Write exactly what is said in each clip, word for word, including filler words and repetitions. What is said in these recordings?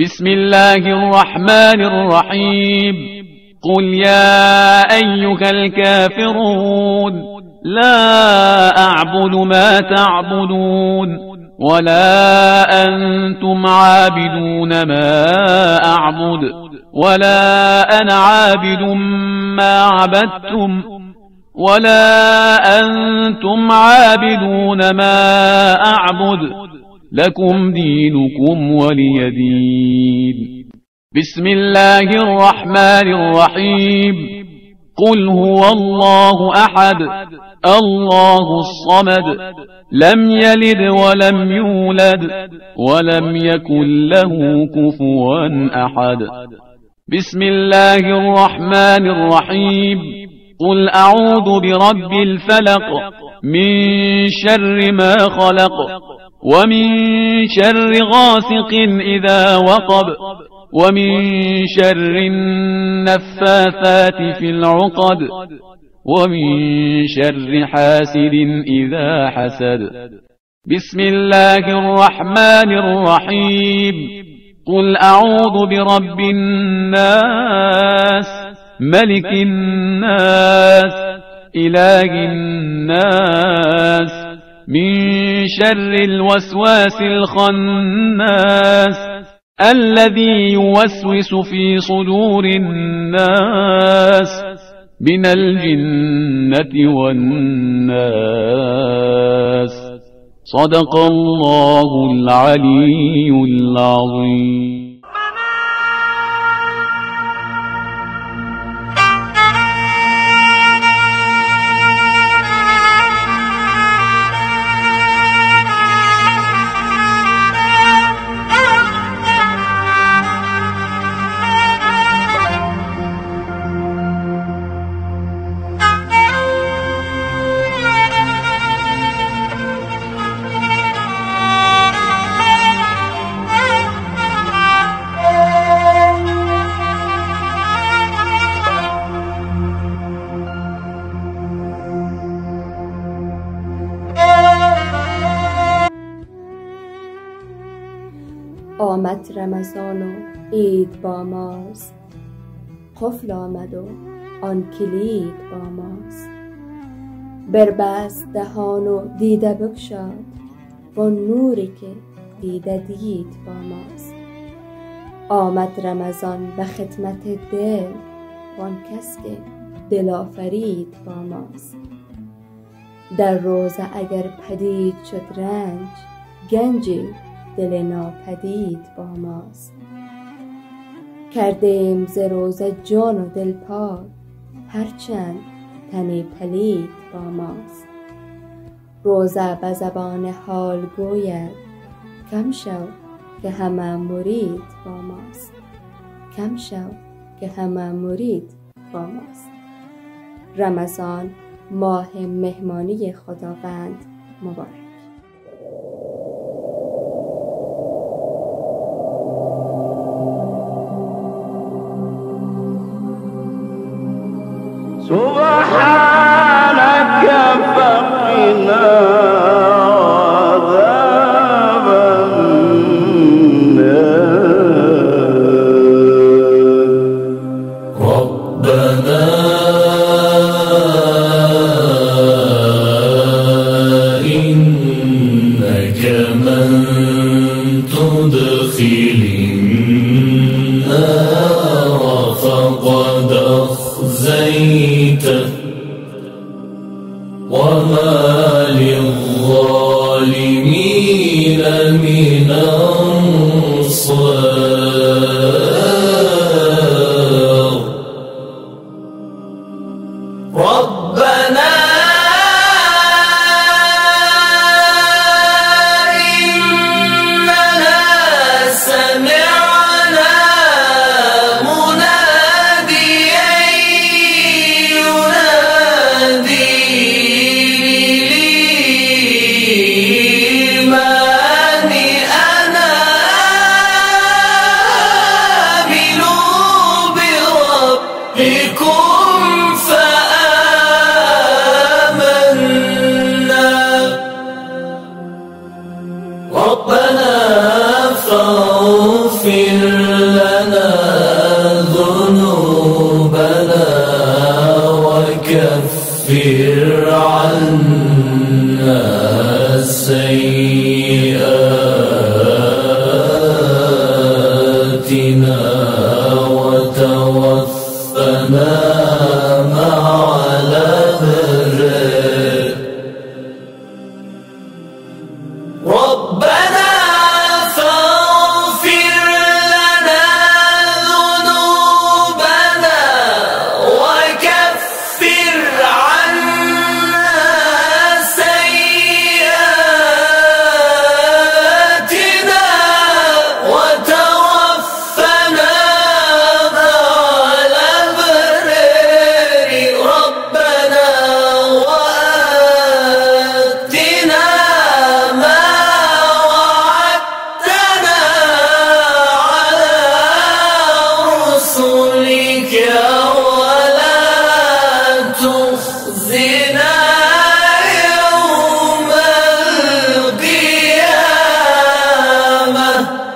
بسم الله الرحمن الرحيم قل يا أيها الكافرون لا أعبد ما تعبدون ولا أنتم عابدون ما أعبد ولا أنا عابد ما عبدتم ولا أنتم عابدون ما أعبد لكم دينكم ولي دين. بسم الله الرحمن الرحيم قل هو الله أحد الله الصمد لم يلد ولم يولد ولم يكن له كفوا أحد. بسم الله الرحمن الرحيم قل أعوذ برب الفلق من شر ما خلق ومن شر غاسق إذا وقب ومن شر النفاثات في العقد ومن شر حاسد إذا حسد. بسم الله الرحمن الرحيم قل أعوذ برب الناس ملك الناس إله الناس من شر الوسواس الخناس الذي يوسوس في صدور الناس من الجنة والناس. صدق الله العلي العظيم. آمد رمضان و عید با ماست، قفل آمد و آن کلید با ماست. بربست دهان و دیده بگشاد و نوری که دیده دید با ماست. آمد رمضان به خدمت دل وان کس که دل آفرید با ماست. در روزه اگر پدید شد رنج، گنجی دل ناپدید با ماست. کردیم ز روزه جان و دل پاک، هرچند تنی پلید با ماست. روزه به زبان حال گوید کم شو که همه مرید با ماست. کم شو که همه مرید با ماست. رمضان ماه مهمانی خداوند مبارک. سبحانك فقنا عذاب النار. ربنا إنك من تدخل النار فقد أخزيته وما للظالمين من أنصار. ربنا إننا سمعنا مناديا ينادي للإيمان أن آمنوا بربكم فآمنا. ربنا فاغفر لنا ذنوبنا وكفر عنا سيئاتنا وتوفنا مع الأبرار. ربنا فاغفر لنا ذنوبنا وكفر عنا سيئاتنا وتوفنا مع الأبرار. ربنا وآتنا ما وعدتنا على رسلك ولا تخزنا يوم القيامة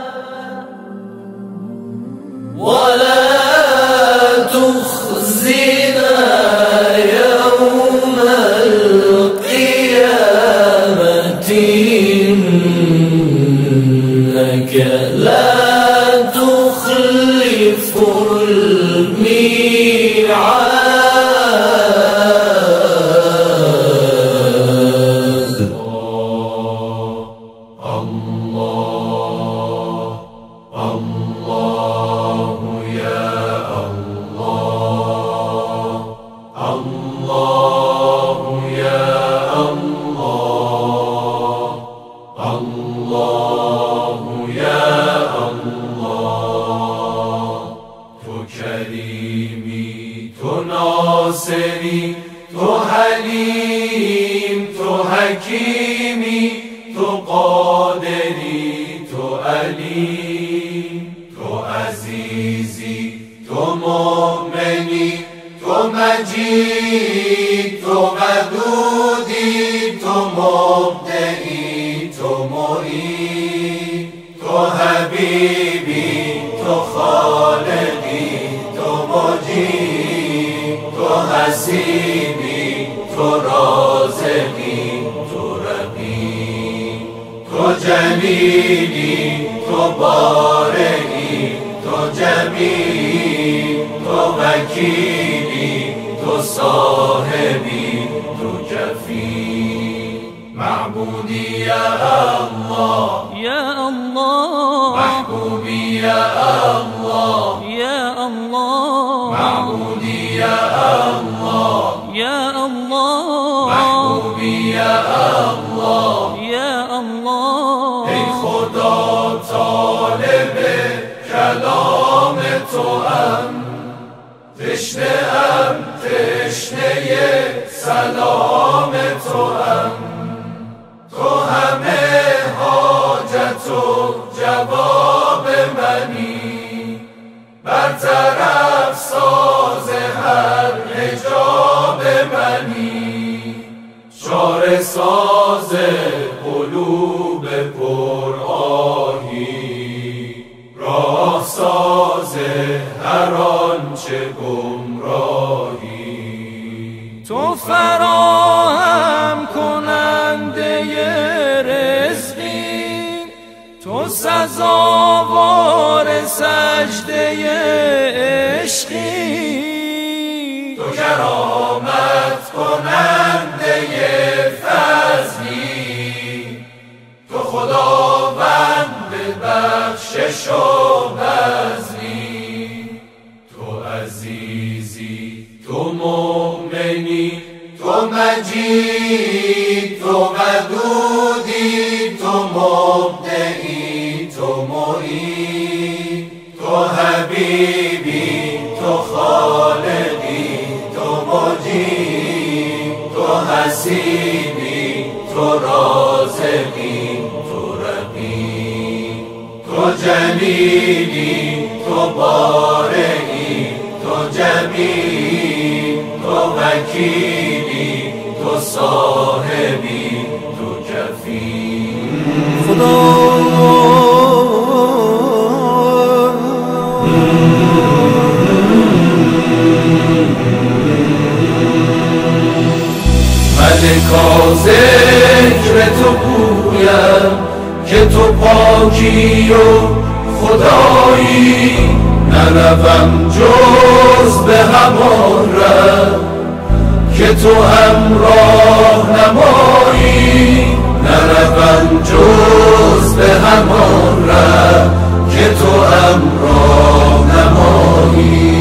ولا تخزنا يوم القيامة إنك لا تخلف الميعاد. الله الله يا الله الله يا الله الله يا الله. تو کریمی تو ناصری تو حلیم تو حکیمی تو قادری تو علیم تو عزیزی تو مؤمنی تو مجید تو ودودی تو مبدعی تو معید تو حبیبی تو خالقی تو مجید تو حسیبی تو رازقی تو رقیب تو جلیلی تو بارئی تو جمیل تو وکیلی تو صاحبی تو کفیل. معبودی یا الله یا الله محبوبی یا الله یا الله معبودی یا الله یا الله محبوبی یا الله یا الله. ای خدا طالب کلام تو ام تشنه ام تشنه سلام تو ام تو همه حاجت و جواب منی برطرف ساز هر حجاب منی چاره ساز قلوب پرآهی راه ساز هر آنچه گمراهی. تو فراهم کننده رزقی تو سزاوار سجده عشقی تو کرامت کننده فضلی تو خداوند بخشش و بذلی تو عزیزی تو مؤمنی تو مجید تو ودودی تو مبدعی تو معید تو حبیبی تو خالقی تو مجید تو حسیبی تو رازقی تو رقیب تو جلیلی تو بارئی تو جمیل تو وکیلی تو صاحبی تو کفیل. خدا تو پاکی و خدایی، نروم جز به همان ره که تو همراه نمایی، نروم جز به همان ره که تو همراه نمایی.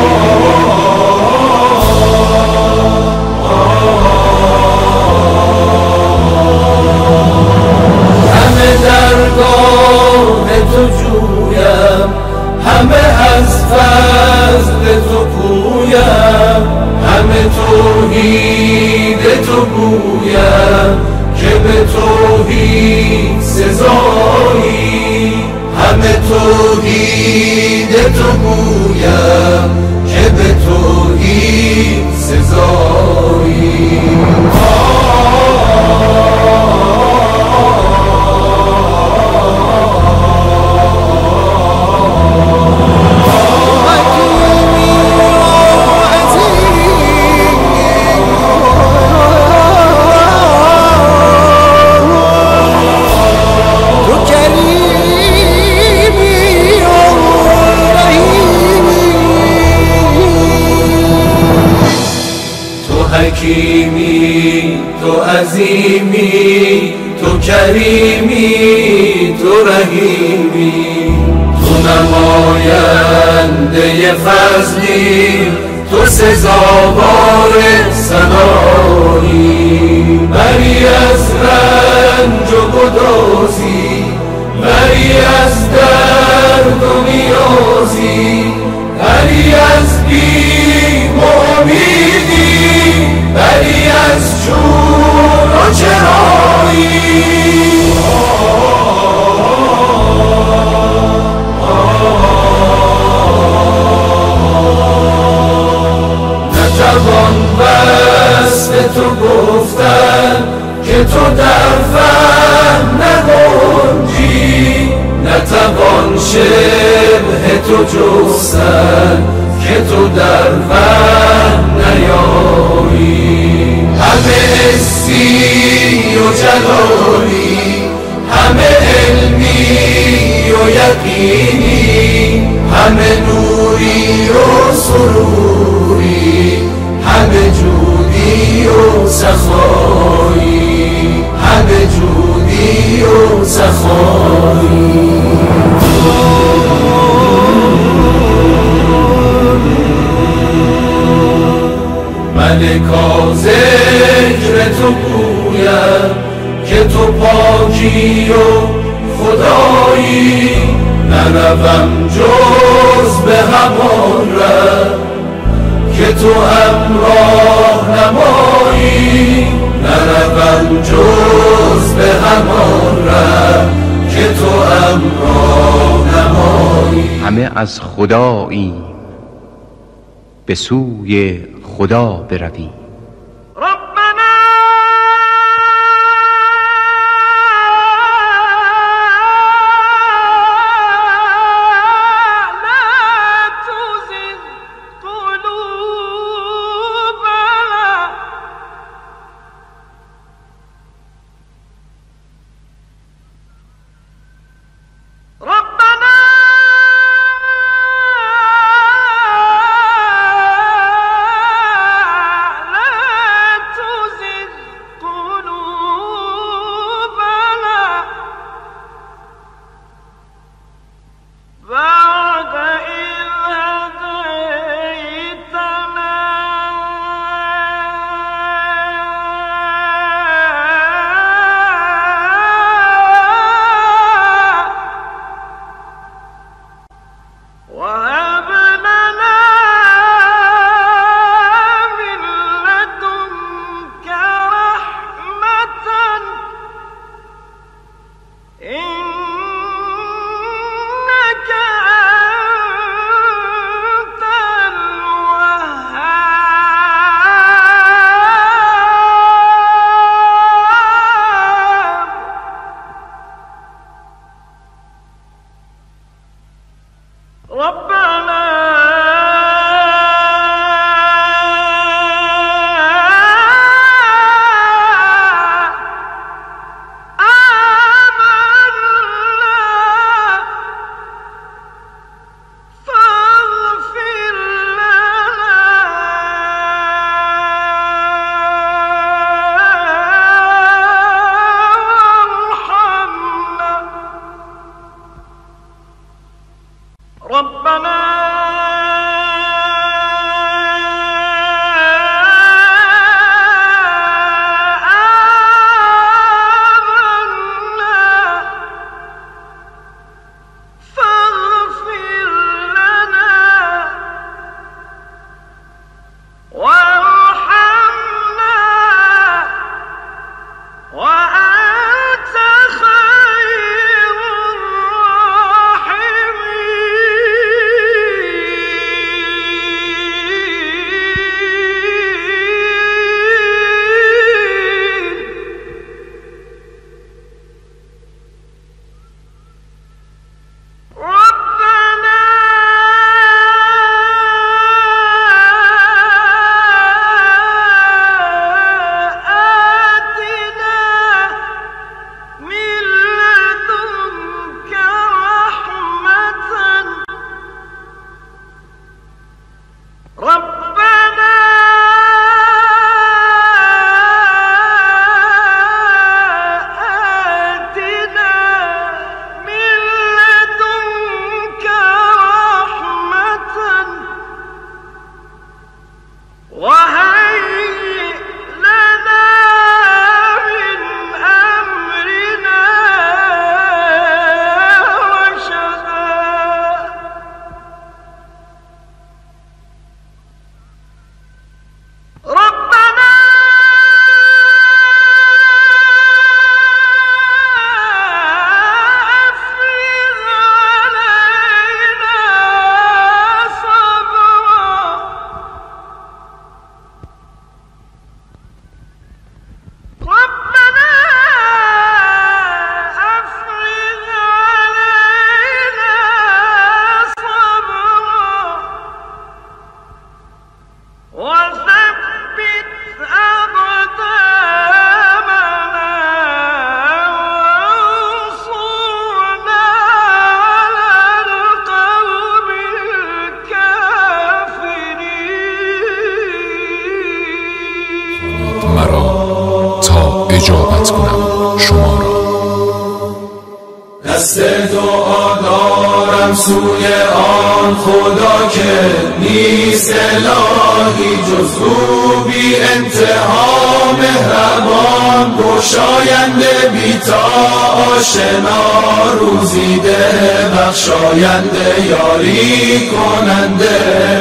همه درگاه تو جویم، همه از فضل تو پویم، همه توحید تو گویم که به توحید سزایی، همه توحید تو گویم که به توحید سزایی. حکیمی تو عظیمی، تو کریمی تو رحیمی، تو نماینده فضلی، تو سزاوار ثنایی. بری از رنج و گدازی، بری از درد و نیازی، بری از بیم و امیدی، بری از جون و چرایی. نتوان وصف تو گفتن که تو در فهم نگنجی، نتوان شبه تو جستن که تو در فهم نیایی. همه حسی و جلالی، همه علمی و یقینی، همه نوری و سروری، همه جودی و سخایی، همه جودی و سخایی. ملکا ذکر تو گویم که تو پاکی و خدایی، نروم جز به همان ره که تو همراه نمایی، نروم جز به همان ره که تو همراه نمایی. همه از خدایی به سوی خدا برویم. ربنا اجابت کنم شما را. دست دعا دارم سوی آن خدا که نیست الهی جز او بی انتها مهربان، گشاینده بی تا آشنا، روزیده بخشاینده یاری کننده،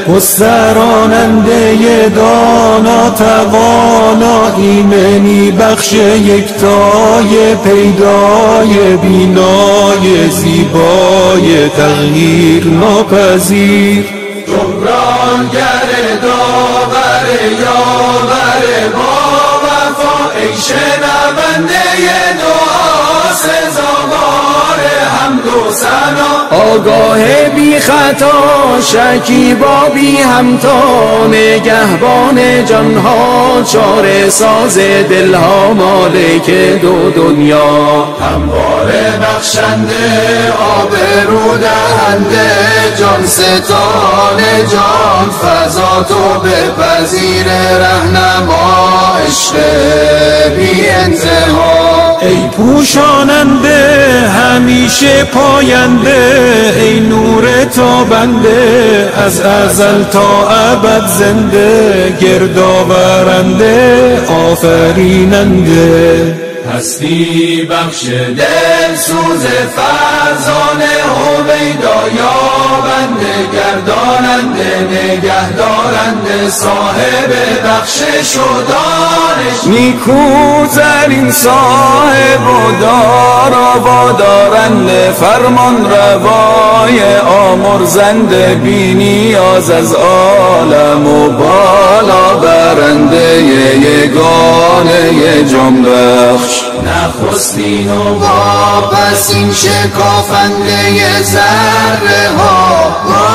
گستراننده دانا توانا، ایمنی بخش یکتای پیدای بینای زیبای تغییر ناپذیر، جبرانگر داور یاور با وفا، ای شنونده دعا سزاوار حمد و ثنا، آگاه بی خطا شکیبا بی همتا، نگهبان جانها چاره ساز دلها، مالک دو دنیا، همواره بخشنده آبرو دهنده، جان ستان جان فضا تو بپذیر، رهنما عشق بی انتها، ای پوشاننده همیشه پاینده، ای نور تابنده از ازل تا ابد زنده، گردآورنده آفریننده، هستی بخش دل سوز فرزانه، هویدا یابنده گرداننده نگهدارنده، صاحب بخشش و دانش، نیکوترین صاحب و دارا و دارنده، فرمان روای آمرزنده، بی نیاز از عالم و بالا برنده، یگانه جان بخش، نخستین و واپسین شکافنده ذره ها،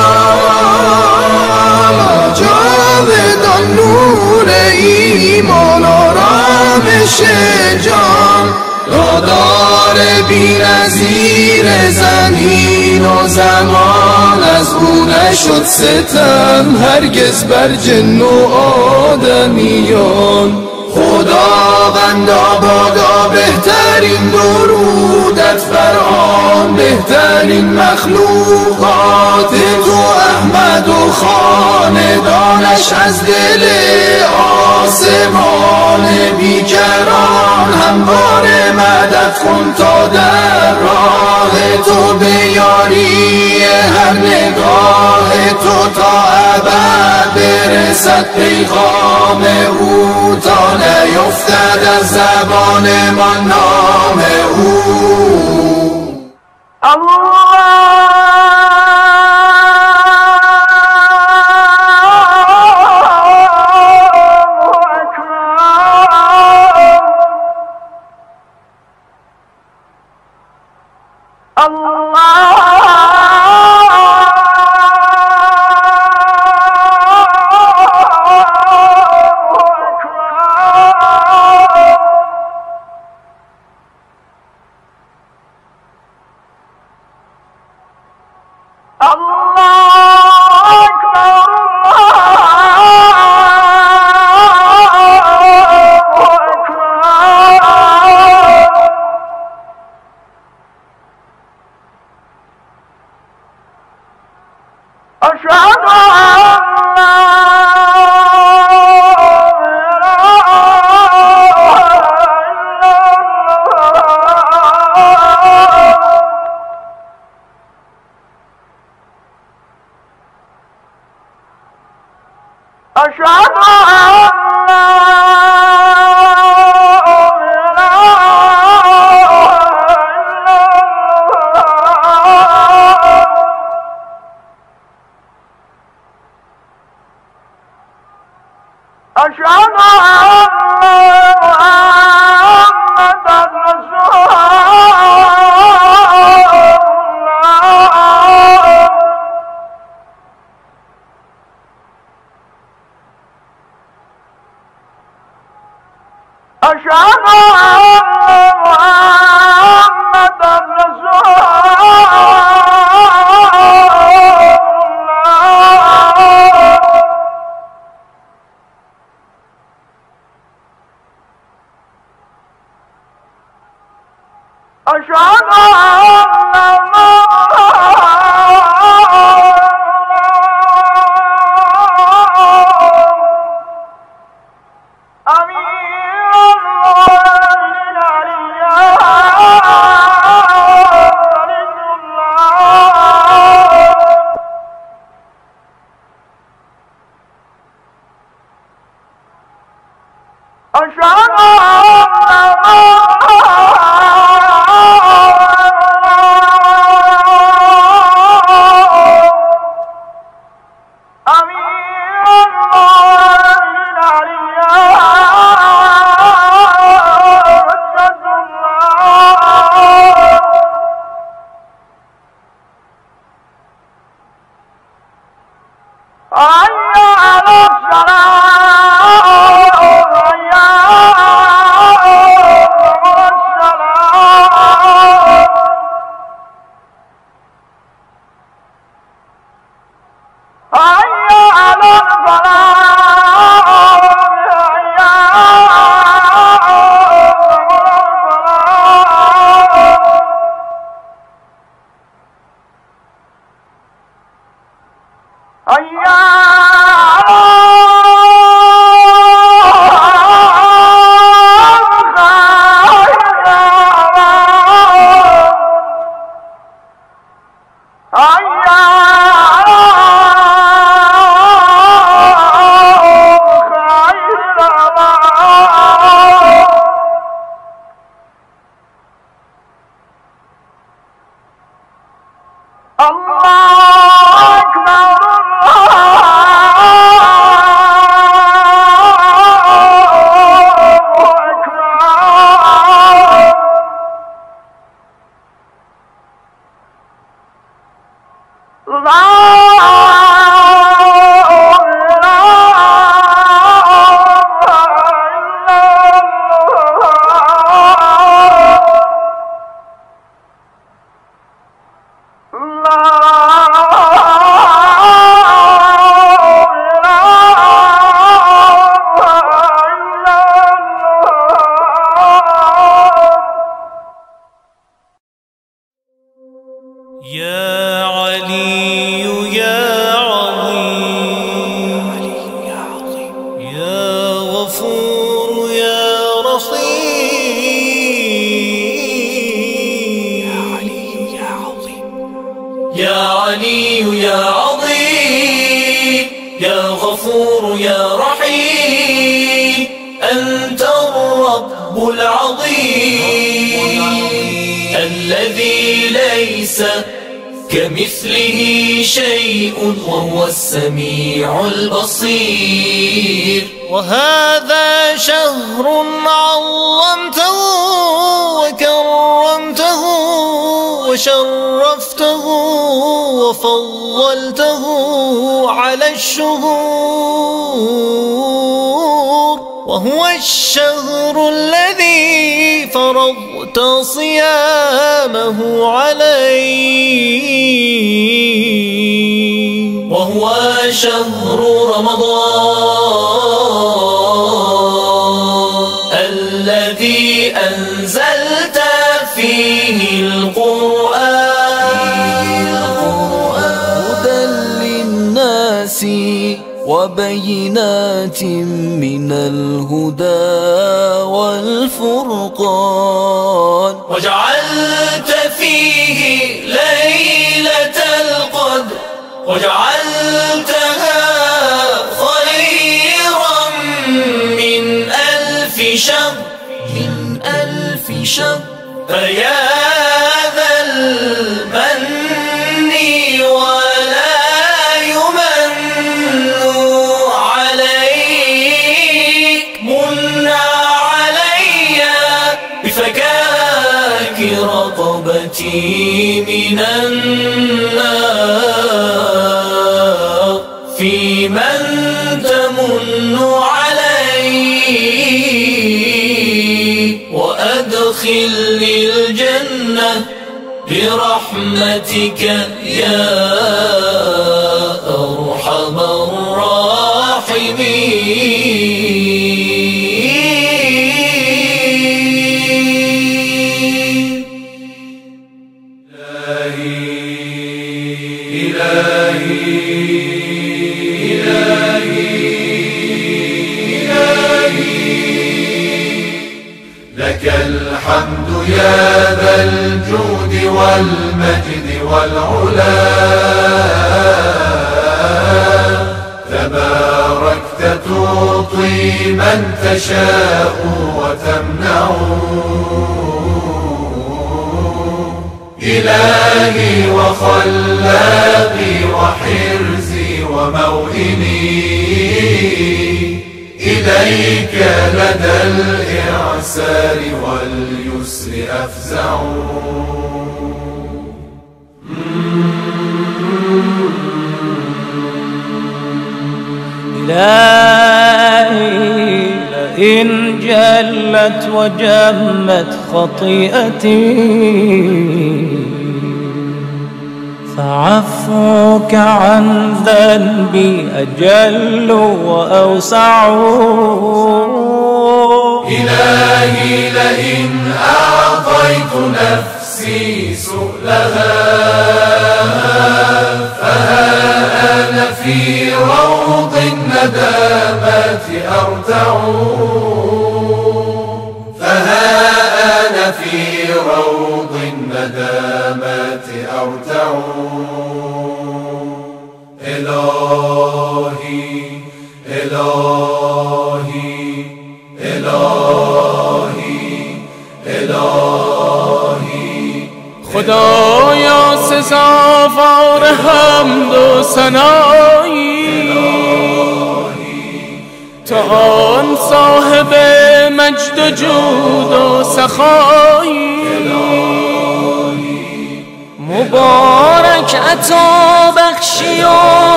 جاودان نور ایمان آرامش جان، دادار بی نظیر زمین و زمان، از او نشد ستم هرگز بر جن و آدمیان، خداوندا بادا بهترین درودت بر آن بهترین مخلوقات تو احمد و خاندانش از دل آسمان بیکران همواره مدد کن تا در راه تو بیاری هر نگاه تو تا ابد برسد پیغام او تا نیفتد از زبان ما نام او. يا علي يا عظيم يا غفور يا رحيم يا علي يا عظيم يا غفور يا رحيم أنت الرب العظيم الذي ليس كمثله شيء وهو السميع البصير. وهذا شهر عظمته وكرمته وشرفته وفضلته على الشهور، وهو الشهر الذي فرضت صيامه عليه، وهو شهر رمضان الذي أنزلت فيه القرآن، هدى للناس وبينات من الهدى والفرقان، وجعلت فيه ليلة القدر وجعلتها خيرا من ألف شهر من ألف شهر. فيا ذا المن ولا يمن عليك، من علي بفكاك رقبتي من النار، في من تمن علي وأدخلني الجنة برحمتك يا أرحم الراحمين. إلهي لك الحمد يا ذا الجود والمجد والعلا، تباركت تعطي من تشاء وتمنع. إلهي وخلاقي وحرزي وموئلي، إليك لدى الإعسار واليسر أفزع. إلهي لئن جلت وجمت خطيئتي فعفوك عن ذنبي أجل وأوسع. إلهي لئن أعطيت نفسي سؤلها فها أنا في روض الندامات أرتع، فها أنا في روض الندامات أرتع. إلهي إلهي إلهي إلهي خدایا سزاوار حمد و ثنایی، تو آن صاحب مجد و جود و سخایی. مبارک عطا بخشی و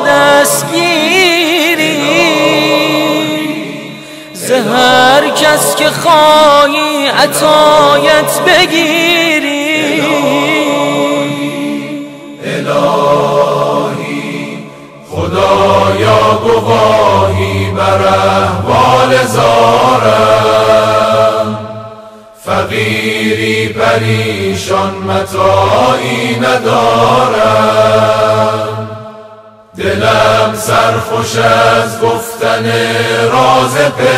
دستگیری ز هر کس که خواهی عطایت بگیری. الهی خدایا گواهی بر احوال زارم، فقیر میری پریشان متاعی ندارم، دلم سرخوش از گفتن راز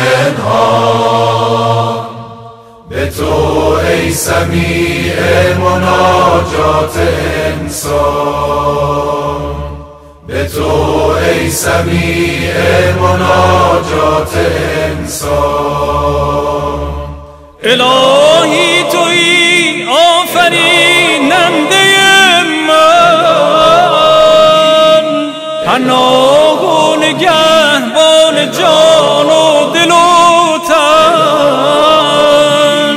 پنهان. به تو ای سمیع مناجات انسان، به تو ای سمیع مناجات انسان. الهی تویی آفریننده من، پناه و نگهبان جان و دل و تن.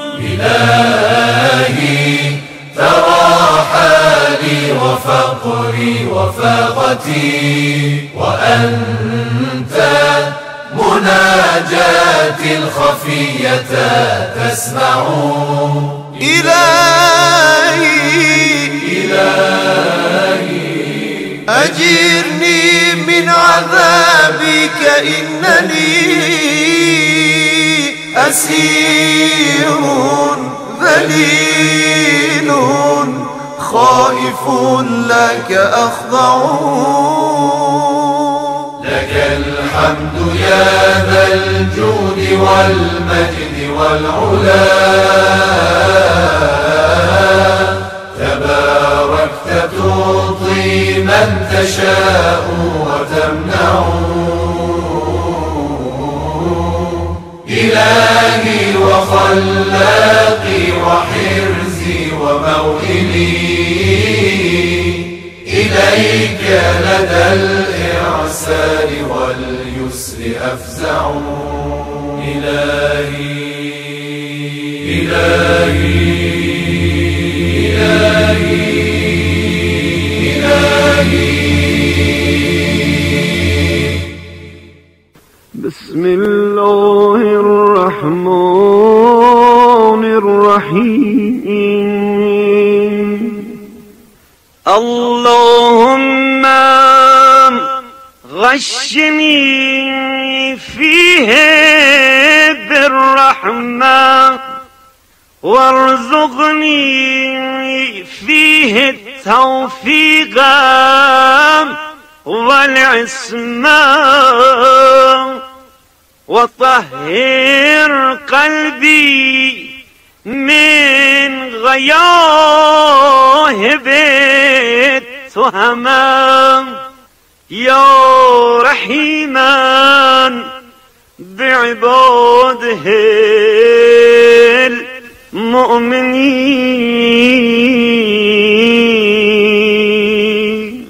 الهی ترى حالي وفقري وفاقتي، وأنت مناجاتي الخفية تسمع. إلهي إلهي أجرني من عذابك إنني أسير ذليل خائف لك أخضع. لك الحمد يا ذا الجود والمجد والعلا، تباركت تعطي من تشاء وتمنع. إلهي وخلاقي وحرزي وموئلي، إليك لدى الإعسار واليسر أفزع. إلهي إلهي إلهي إلهي. بسم الله الرحمن الرحيم. اللهم غشني فيه بالرحمة، وارزقني فيه التوفيق والعصمة، وطهر قلبي من غياهب التهمة، يا رحيما بعباده المؤمنين.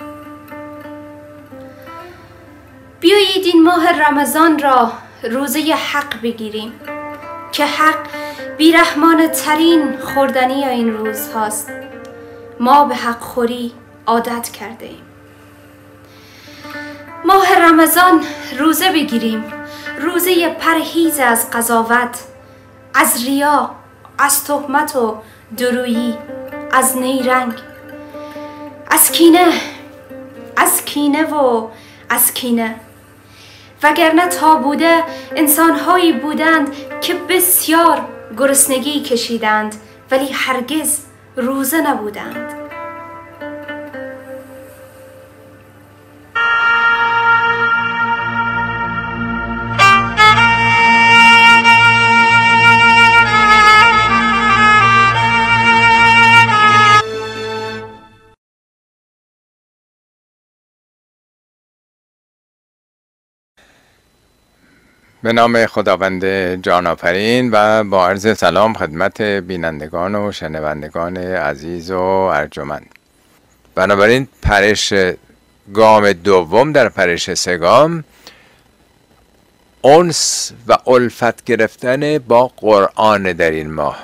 بیایید این ماه رمضان را روزه حق بگیریم که حق بیرحمانه ترین خوردنی این روز هاست. ما به حق خوری عادت کرده ایم. ماه رمضان روزه بگیریم، روزه پرهیز از قضاوت، از ریا، از تهمت و درویی، از نیرنگ، از کینه، از کینه و از کینه. وگرنه تا بوده انسانهایی بودند که بسیار گرسنگی کشیدند ولی هرگز روزه نبودند. به نام خداوند جان آفرین و با عرض سلام خدمت بینندگان و شنوندگان عزیز و ارجمند. بنابراین پرش گام دوم در پرش سه گام، انس و الفت گرفتن با قرآن در این ماه.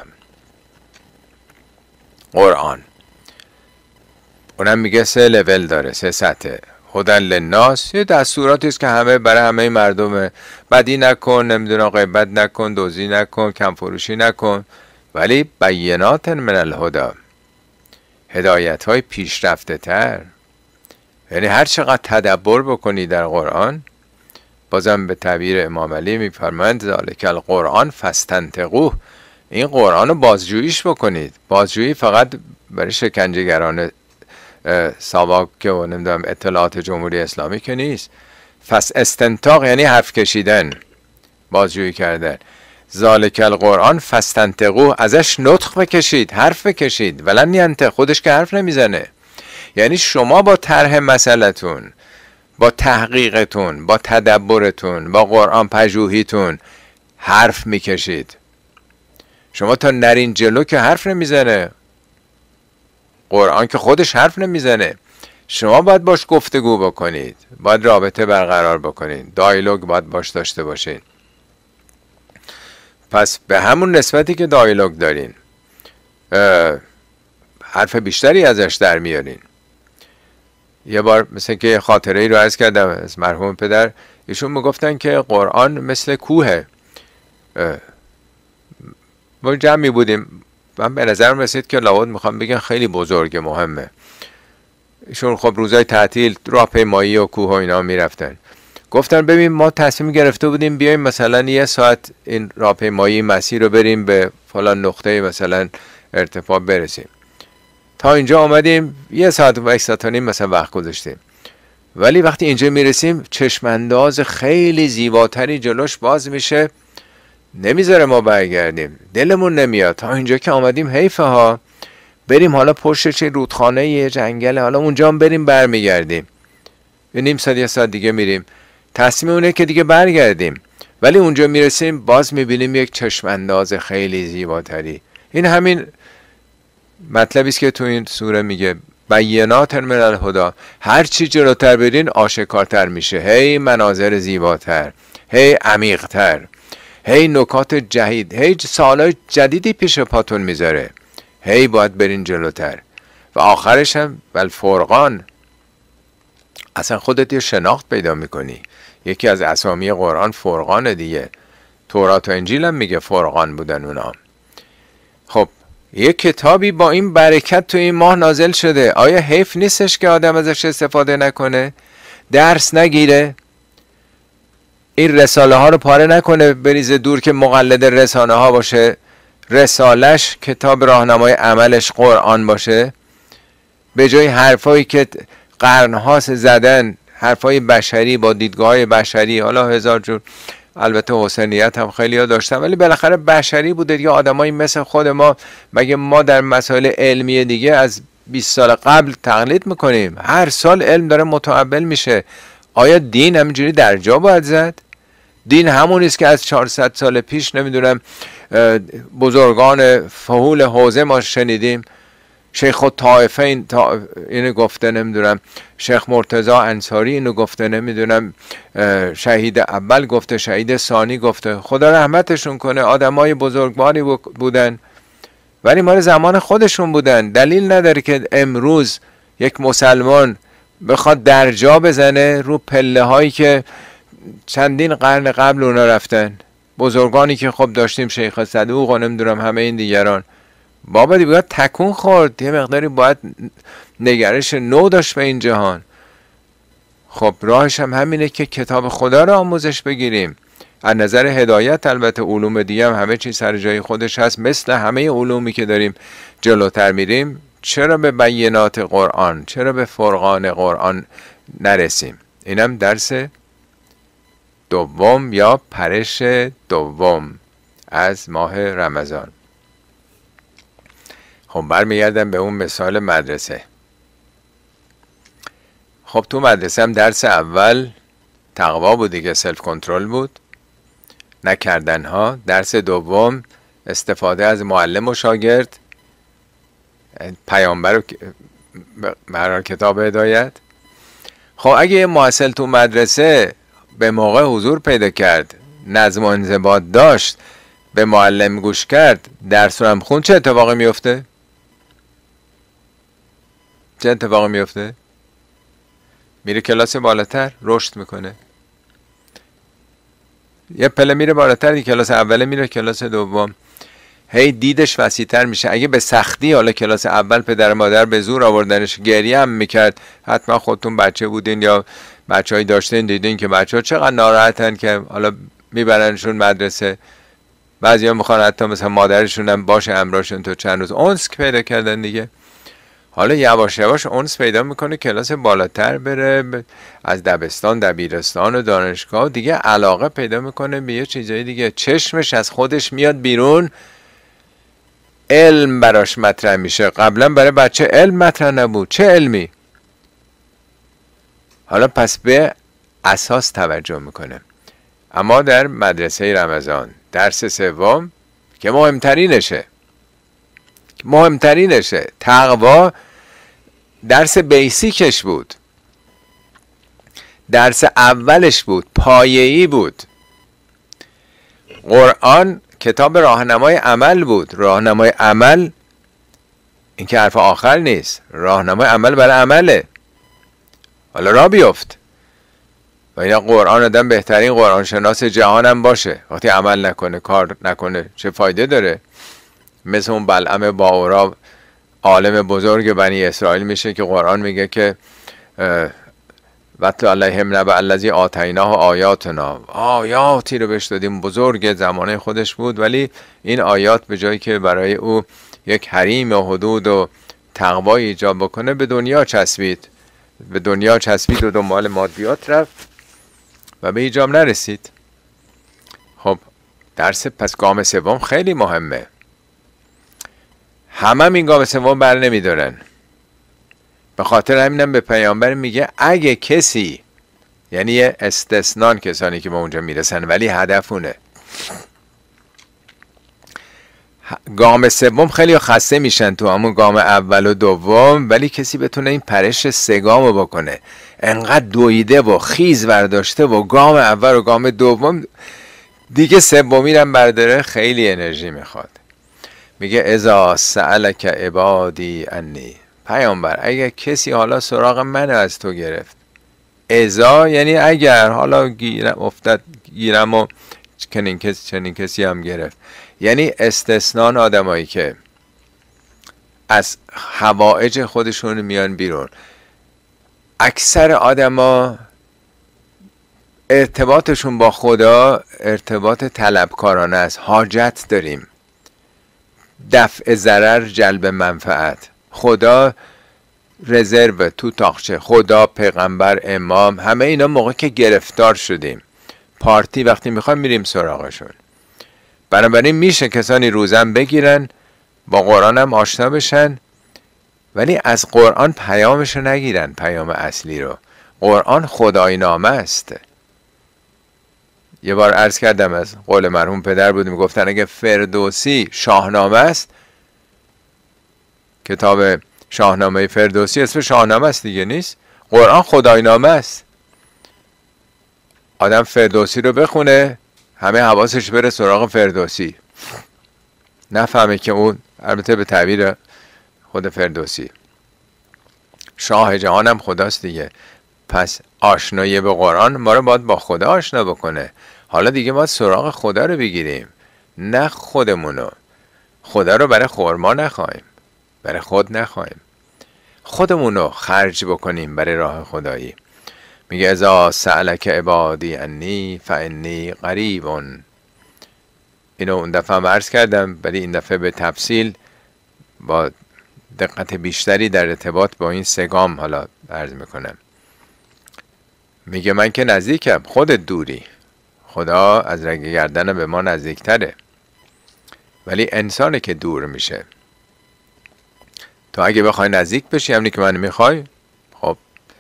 قرآن اونم میگه سه لول داره، سه سطح. هدن للناس یه دستوراتی است که همه برای همه مردمه. بدی نکن، نمیدونم غیبت نکن، دزدی نکن، کم فروشی نکن. ولی بینات من الهدی، هدایت های پیشرفته تر. یعنی هر چقدر تدبر بکنی در قرآن، بازم به تعبیر امام علی میفرمایند ذالک القرآن فاستنطقوه، این قرآن رو بازجوییش بکنید. بازجویی فقط برای شکنجهگران ساواک و نمیدونم اطلاعات جمهوری اسلامی که نیست. پس استنتاق یعنی حرف کشیدن، بازجویی کردن. ذالک القرآن فاستنطقوه، ازش نطق بکشید، حرف بکشید. ولن ینطق، خودش که حرف نمیزنه. یعنی شما با طرح مسئلتون، با تحقیقتون، با تدبرتون، با قرآن پژوهیتون حرف میکشید. شما تا نرین جلو که حرف نمیزنه، قرآن که خودش حرف نمیزنه. شما باید باش گفتگو بکنید، باید رابطه برقرار بکنید، دایالوگ باید باش داشته باشید. پس به همون نسبتی که دایالوگ دارین حرف بیشتری ازش در میارین. یه بار مثل که خاطره ای رو عرض کردم از مرحوم پدر، ایشون میگفتن که قرآن مثل کوهه. ما جمعی بودیم، من به نظرم رسید که لابد میخوام بگن خیلی بزرگ مهمه. ایشون خب روزای تعطیل راهپیمایی و کوه و اینا میرفتن. گفتن ببین ما تصمیم گرفته بودیم بیایم مثلا یه ساعت این راهپیمایی مسیر رو بریم به فلان نقطه مثلا ارتفاع برسیم. تا اینجا آمدیم یه ساعت و یک ساعت و نیم مثلا وقت گذاشتیم، ولی وقتی اینجا میرسیم چشمانداز خیلی زیباتری جلوش باز میشه، نمیذاره ما برگردیم، دلمون نمیاد. تا اینجا که آمدیم حیفه ها، بریم حالا پشت چه رودخانه یه جنگل، حالا اونجا هم بریم برمیگردیم، یه نیم ساعت یه ساعت دیگه میریم. تصمیم اونه که دیگه برگردیم، ولی اونجا میرسیم باز میبینیم یک چشمانداز خیلی زیباتری. این همین مطلبی است که تو این سوره میگه بینات من الهدی، هر چی جلوتر برین آشکارتر میشه، هی مناظر زیباتر، هی عمیقتر، هی نکات جدید، هی سوالای جدیدی پیش پاتون میذاره، هی باید برین جلوتر. و آخرش هم بالفرقان، اصلا خودت یه شناخت پیدا میکنی. یکی از اسامی قرآن فرقان دیگه، تورات و انجیل هم میگه فرقان بودن اونا. خب یه کتابی با این برکت تو این ماه نازل شده، آیا حیف نیستش که آدم ازش استفاده نکنه؟ درس نگیره؟ این رساله ها رو پاره نکنه بریزه دور که مقلد رسانه ها باشه؟ رسالش، کتاب راهنمای عملش قرآن باشه؟ به جای حرفایی که قرنهاست زدن، حرفای بشری با دیدگاه بشری، حالا هزار جور البته حسینیت هم خیلی ها داشتن، ولی بالاخره بشری بوده دیگه، آدمایی مثل خود ما. مگه ما در مسائل علمی دیگه از بیست سال قبل تقلید میکنیم؟ هر سال علم داره متعبل میشه. آیا دین همینجوری در جا باید زد؟ دین همونیست که از چهارصد سال پیش نمیدونم بزرگان فهول حوزه ما شنیدیم. شیخ الطائفه این تا اینو گفته، نمیدونم شیخ مرتضی انصاری اینو گفته، نمیدونم شهید اول گفته، شهید ثانی گفته. خدا رحمتشون کنه، آدمای بزرگواری بودن، ولی مال زمان خودشون بودن. دلیل نداره که امروز یک مسلمان بخواد درجا بزنه رو پله هایی که چندین قرن قبل اونا رفتن. بزرگانی که خب داشتیم، شیخ صدوق و نمیدونم همه این دیگران، بابا دی باید تکون خورد، یه مقداری باید نگرش نو داشت به این جهان. خب راهش هم همینه که کتاب خدا رو آموزش بگیریم. از نظر هدایت البته علوم دیگه هم همه چیز سر جای خودش هست، مثل همه علومی که داریم جلوتر میریم. چرا به بینات قرآن، چرا به فرقان قرآن نرسیم؟ اینم درس دوم یا پرش دوم از ماه رمضان. خب برمیگردم به اون مثال مدرسه. خب تو مدرسه هم درس اول تقوا بود دیگه، سلف کنترل بود، نکردن ها. درس دوم استفاده از معلم و شاگرد، پیامبر و برای کتاب هدایت. خب اگه یه محصل تو مدرسه به موقع حضور پیدا کرد، نظم و انضباط داشت، به معلم گوش کرد، درس رو هم خون، چه اتفاقی میفته؟ چه اتفاقی میفته؟ میره کلاس بالاتر، رشد میکنه. یه پله میره بالاتر، یه کلاس اوله میره کلاس دوم، هی دیدش وسیع‌تر میشه. اگه به سختی حالا کلاس اول پدر مادر به زور آوردنش، گریه هم میکرد، حتما خودتون بچه بودین یا بچه‌ای داشتین دیدین که بچه‌ها چقدر ناراحتن که حالا میبرنشون مدرسه. بعضیا میخوان حتی مثلا مادرشون هم باشه همراهشون تو چند روز، اونس پیدا کردن دیگه. حالا یواش یواش اونس پیدا میکنه، کلاس بالاتر بره، از دبستان، دبیرستان و دانشگاه دیگه علاقه پیدا میکنه به یه چیزایی دیگه، چشمش از خودش میاد بیرون، علم براش مطرح میشه. قبلا برای بچه علم مطرح نبود. چه علمی؟ حالا پس به اساس توجه میکنه. اما در مدرسه رمضان درس سوم که مهمترینشه مهمترینشه تقوا درس بیسیکش بود، درس اولش بود، پایه‌ای بود. قرآن کتاب راهنمای عمل بود. راهنمای عمل این که حرف آخر نیست، راهنمای عمل برای عمله. حالا را بیفت و اینا قرآن آدم بهترین قرآن شناس جهانم باشه، وقتی عمل نکنه، کار نکنه، چه فایده داره؟ مثل اون بلعم باورا عالم بزرگ بنی اسرائیل میشه که قرآن میگه که وَاتْلُ عَلَیْهِمْ نَبَأَ الَّذِی آتَیْنَاهُ آیاتنا، آیاتی رو بهش دادیم، بزرگ زمانه خودش بود، ولی این آیات به جایی که برای او یک حریم و حدود و تقوا ایجاب بکنه، به دنیا چسبید به دنیا چسبید و دنبال مادیات رفت و به ایجاب نرسید. خب درس پس گام سوم خیلی مهمه. همه هم این گام سوم بر نمیدارن. به خاطر همینم به پیامبر میگه اگه کسی، یعنی یه استثنان کسانی که به اونجا میرسن ولی هدفونه، گام سوم خیلی خسته میشن تو همون گام اول و دوم، ولی کسی بتونه این پرش سه گامو بکنه، انقدر دویده و خیز برداشته و گام اول و گام دوم دیگه سومی هم برداره، خیلی انرژی میخواد. میگه اذا سألک عبادی انی، پیامبر اگر کسی حالا سراغ من از تو گرفت، اذا یعنی اگر حالا گیرم افتاد گیرم و چنین کسی چنین کسی هم گرفت، یعنی استثنان آدمایی که از حوائج خودشون میان بیرون. اکثر آدما ارتباطشون با خدا ارتباط طلبکارانه است. حاجت داریم، دفع ضرر، جلب منفعت. خدا رزرو تو تاقچه، خدا، پیغمبر، امام، همه اینا موقع که گرفتار شدیم، پارتی وقتی میخوایم میریم سراغشون. بنابراین میشه کسانی روزن بگیرن، با قرآن هم آشنا بشن، ولی از قرآن پیامشو نگیرن، پیام اصلی رو. قرآن خدای نامه است. یه بار عرض کردم از قول مرحوم پدر بود، میگفتن اگه فردوسی شاهنامه است، کتاب شاهنامه فردوسی اسم شاهنامه است دیگه، نیست. قرآن خدای نامه است. آدم فردوسی رو بخونه همه حواسش بره سراغ فردوسی، نفهمه که اون البته به تعبیر خود فردوسی شاه جهانم خداست دیگه. پس آشنایی به قرآن ما رو باید با خدا آشنا بکنه. حالا دیگه باید سراغ خدا رو بگیریم، نه خودمونو. خدا رو برای خورما نخواهیم، برای خود نخواهیم، خودمونو خرج بکنیم برای راه خدایی. میگه اذا سألک عبادی انی فانی قریب. اینو اون دفعه هم عرض کردم، ولی این دفعه به تفصیل با دقت بیشتری در ارتباط با این سه گام حالا عرض میکنم. میگه من که نزدیکم، خودت دوری. خدا از رگ گردن به ما نزدیکتره، ولی انسانه که دور میشه. تو اگه بخوای نزدیک بشی همونی که من میخوای، خب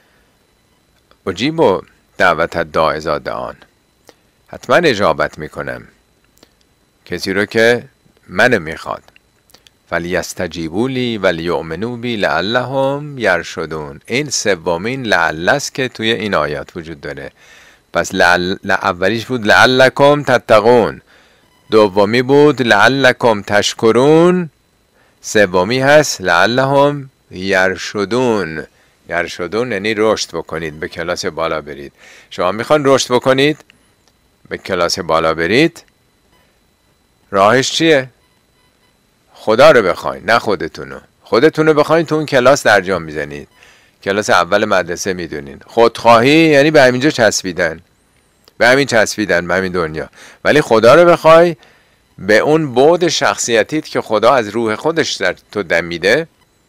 اجیب و دعوت داع اذا دعان، حتما اجابت میکنم کسی رو که منو میخواد. فلیستجیبوا لی ولیؤمنوا بی لعلهم یرشدون. این سومین لعل است که توی این آیات وجود داره. پس لعل... اولیش بود لعلکم تتقون، دومی بود لعلکم تشکرون، سومی هست لعلهم یرشدون. یرشدون یعنی رشد بکنید، به کلاس بالا برید. شما میخوان رشد بکنید، به کلاس بالا برید، راهش چیه؟ خدا رو بخواین، نه خودتونو. خودتونو بخواین تو اون کلاس درجام میزنید. کلاس اول مدرسه میدونین. خودخواهی یعنی به همینجا چسبیدن، به همین چسبیدن، به همین دنیا. ولی خدا رو بخوای به اون بعد شخصیتیت که خدا از روح خودش در تو دمیده،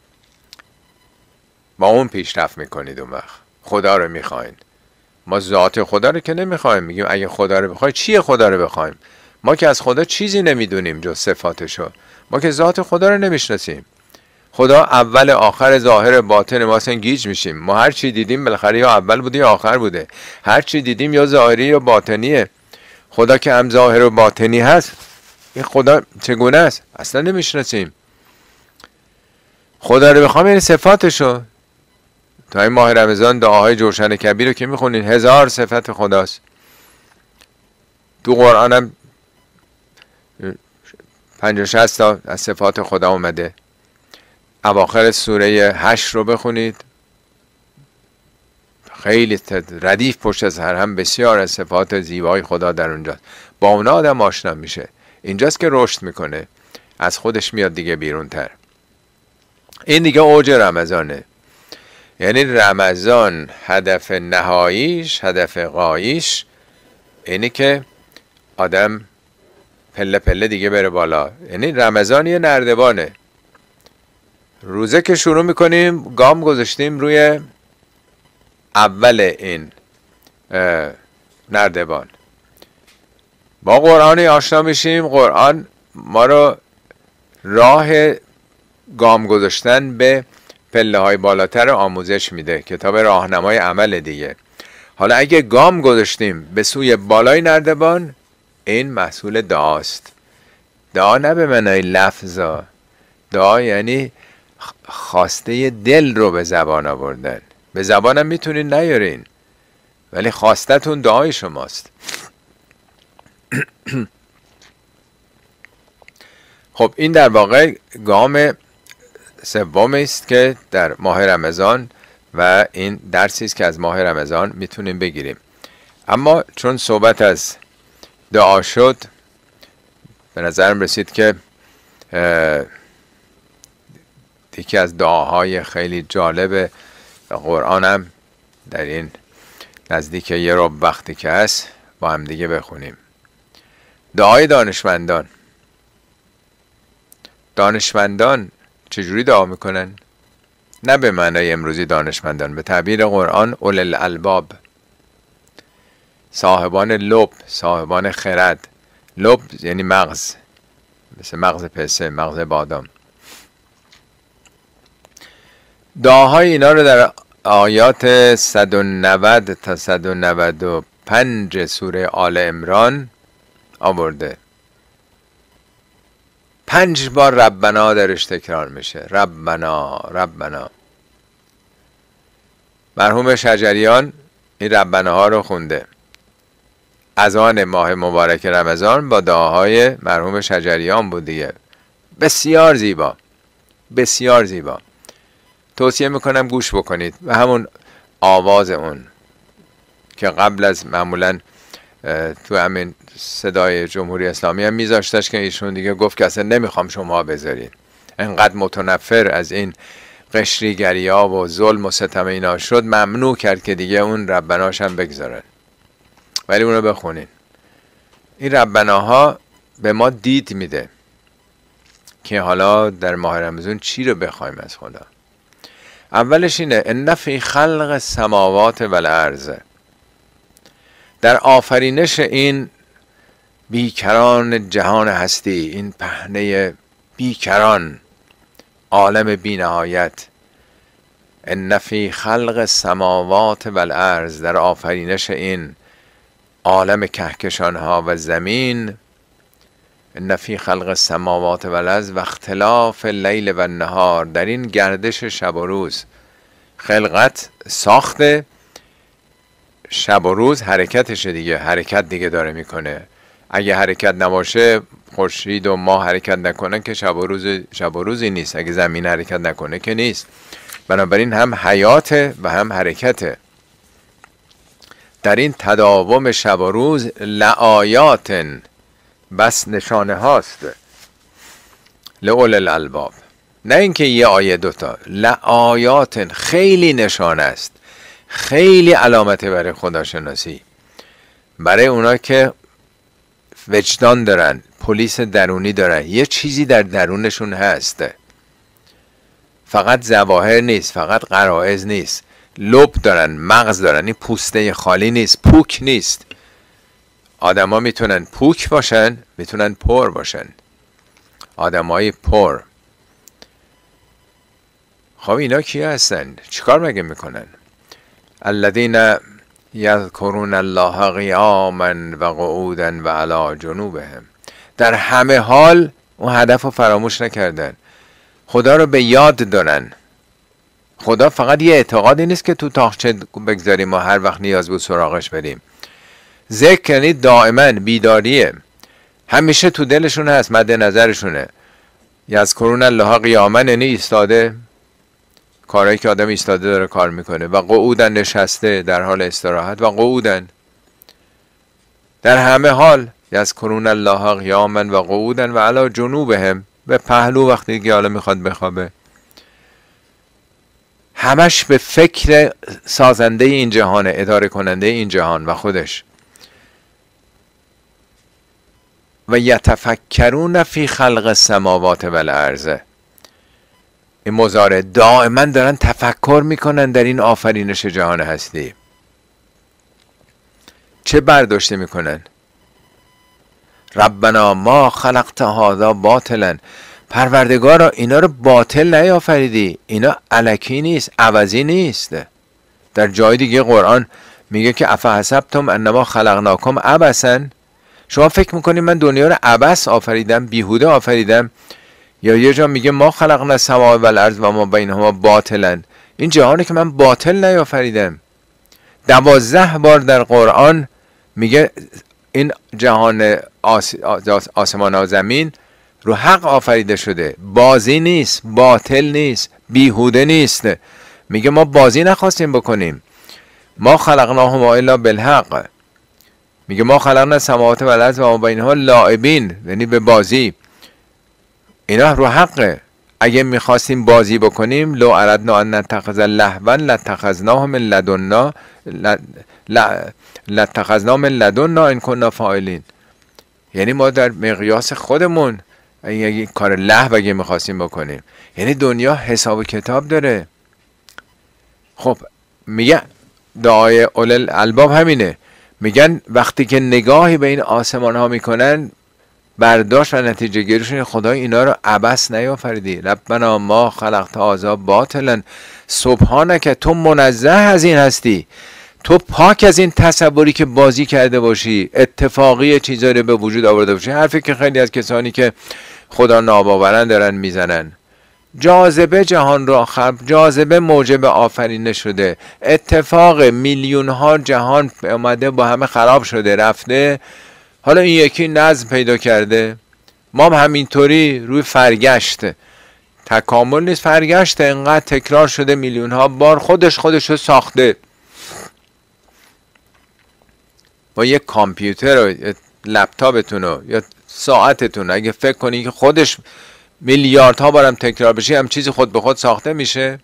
با اون پیشرفت میکنید. اون وقت خدا رو میخواین. ما ذات خدا رو که نمیخوایم. میگیم اگه خدا رو بخوایم چیه خدا رو بخوایم؟ ما که از خدا چیزی نمیدونیم جز صفاتشو. ما که ذات خدا رو نمیشناسیم. خدا اول آخر ظاهر باطن، ما اصلا گیج میشیم. ما هر چی دیدیم بالاخره یا اول بوده یا آخر بوده. هر چی دیدیم یا ظاهری یا باطنیه. خدا که هم ظاهر و باطنی هست، این خدا چگونه است؟ اصلا نمیشناسیم. خدا رو بخوام یعنی صفاتشو. تا این ماه رمضان دعاهای جوشن کبیر رو که میخونین هزار صفت خداست. تو قرآن هم پنجاه شصت تا از صفات خدا اومده. اواخر سوره هشت رو بخونید، خیلی ردیف پشت از هر هم بسیار از صفات زیبای خدا در اونجاست. با اونا آدم آشنا میشه. اینجاست که رشد میکنه، از خودش میاد دیگه بیرون تر. این دیگه اوج رمضانه. یعنی رمضان هدف نهاییش، هدف غاییش اینه که آدم پله پله دیگه بره بالا. یعنی رمضان یه نردبانه. روزه که شروع میکنیم گام گذاشتیم روی اول این نردبان. با قرآن آشنا میشیم. قرآن ما رو راه گام گذاشتن به پله های بالاتر آموزش میده. کتاب راهنمای عمل دیگه. حالا اگه گام گذاشتیم به سوی بالای نردبان، این محصول دعاست. دعا نه به معنای لفظا. دعا یعنی خواسته دل رو به زبان آوردن. به زبانم میتونین نیارین، ولی خواستتون دعای شماست. خب این در واقع گام سوم است که در ماه رمضان و این درسی است که از ماه رمضان میتونیم بگیریم. اما چون صحبت از دعا شد، به نظرم رسید که یکی از دعاهای خیلی جالب قرآن هم در این نزدیک یه ربع وقتی که هست با هم دیگه بخونیم. دعای دانشمندان. دانشمندان چجوری دعا میکنن؟ نه به معنای امروزی دانشمندان، به تعبیر قرآن اول الالباب، صاحبان لب، صاحبان خرد. لب یعنی مغز، مثل مغز پسه، مغز بادام. دعاهای اینا رو در آیات صد و نود تا صد و نود و پنج سوره آل عمران آورده. پنج بار ربنا درش تکرار میشه. ربنا ربنا. مرحوم شجریان این ربنا ها رو خونده. اذان ماه مبارک رمضان با دعاهای مرحوم شجریان بود دیگه. بسیار زیبا، بسیار زیبا. توصیه میکنم گوش بکنید و همون آواز اون که قبل از معمولا تو همین صدای جمهوری اسلامی هم میذاشتش که ایشون دیگه گفت که اصلا نمیخوام شما بذارید. انقدر متنفر از این قشریگری‌ها و ظلم و ستم اینا شد، ممنوع کرد که دیگه اون ربناش هم بگذارن. ولی اونو بخونین. این ربناها به ما دید میده که حالا در ماه رمضان چی رو بخوایم از خدا. اولش اینه ان فی خلق السماوات والارض، در آفرینش این بیکران جهان هستی، این پهنه بیکران، عالم بی نهایت. ان فی خلق السماوات والارض، در آفرینش این عالم کهکشان ها و زمین. ان فی خلق السماوات والارض و اختلاف اللیل و النهار، در این گردش شب و روز. خلقت ساخته، شب و روز حرکتش دیگه، حرکت دیگه داره میکنه. اگه حرکت نباشه، خورشید و ماه حرکت نکنه که شب و روز شب و روزی نیست. اگه زمین حرکت نکنه که نیست. بنابراین هم حیاته و هم حرکته. در این تداوم شب و روز لآیات، بس نشانه هاست، لأولی الالباب. نه اینکه یه آیه دوتا، لآیات، خیلی نشانه است، خیلی علامته برای خداشناسی، برای اونا که وجدان دارن، پلیس درونی دارن، یه چیزی در درونشون هست، فقط ظواهر نیست، فقط غرایز نیست، لب دارن، مغز دارن، این پوسته خالی نیست، پوک نیست. آدما میتونن پوک باشن، میتونن پر باشن، آدمای پر. خب اینا کی هستن؟ چیکار مگه میکنن؟ الذین یذکرون الله قیاما و قعودا و علی جنوبهم. در همه حال اون هدف رو فراموش نکردن، خدا رو به یاد دارن. خدا فقط یه اعتقادی نیست که تو تاقچه بگذاریم و هر وقت نیاز بود سراغش بریم. ذکر یعنی دائما بیداریه، همیشه تو دلشون هست، مد نظرشونه. یذکرون الله قیاما یعنی ایستاده، کارهایی که آدم ایستاده داره کار میکنه، و قعودن نشسته در حال استراحت، و قعودن در همه حال. یذکرون الله قیاما و قعودا و علی جنوبهم، به پهلو وقتی که حالا میخواد بخوابه، همش به فکر سازنده این جهانه، اداره کننده این جهان و خودش. و یتفکرون فی خلق السماوات و الارض، این مضارع، دائما دارن تفکر میکنن در این آفرینش جهان هستی. چه برداشته میکنن؟ ربنا ما خلقت هذا باطلا، پروردگارا اینا رو باطل نیافریدی، اینا الکی نیست، عوضی نیست. در جای دیگه قرآن میگه که افحسبتم انما خلقناکم عبثا، شما فکر میکنید من دنیا رو عبث آفریدم، بیهوده آفریدم؟ یا یه جا میگه ما خلقنا السماء و الارض و ما بینهما باطلا، این جهانی که من باطل نیافریدم. دوازده بار در قرآن میگه این جهان آس... آسمان و زمین رو حق آفریده شده، بازی نیست، باطل نیست، بیهوده نیست. میگه ما بازی نخواستیم بکنیم، ما خلقناهما الا بالحق. میگه ما خلقنا السماوات و الارض و ما بینهما لاعبین، یعنی به بازی. اینا رو حقه. اگه میخواستیم بازی بکنیم، لو اردنا ان نتخذ لهوا لاتخذناه من لدنا لاتخذنا من لدنا ان كنا فاعلین. یعنی ما در مقیاس خودمون اگه کار لهو اگه میخواستیم بکنیم، یعنی دنیا حساب و کتاب داره. خب میگه دعای اول الالباب همینه، میگن وقتی که نگاهی به این آسمان ها میکنن، برداشت و نتیجه گیریشون خدای اینا رو عبث نیافریدی. ربنا ما خلقت هذا باطلا سبحانک، تو منزه از این هستی، تو پاک از این تصوری که بازی کرده باشی، اتفاقی چیزا رو به وجود آورده باشی. حرفی که خیلی از کسانی که خدا ناباورن دارن میزنن. جاذبه جهان را خلق، جاذبه موجب آفرینش شده، اتفاق میلیون ها جهان اومده با همه خراب شده رفته، حالا این یکی نظم پیدا کرده، ما هم همینطوری روی فرگشت، تکامل نیست، فرگشت انقدر تکرار شده میلیون ها بار، خودش خودش رو ساخته. با یک کامپیوتر و لپتاپتون و یا ساعتتون اگه فکر کنی که خودش میلیاردها بارم تکرار بشه، هم چیزی خود به خود ساخته میشه.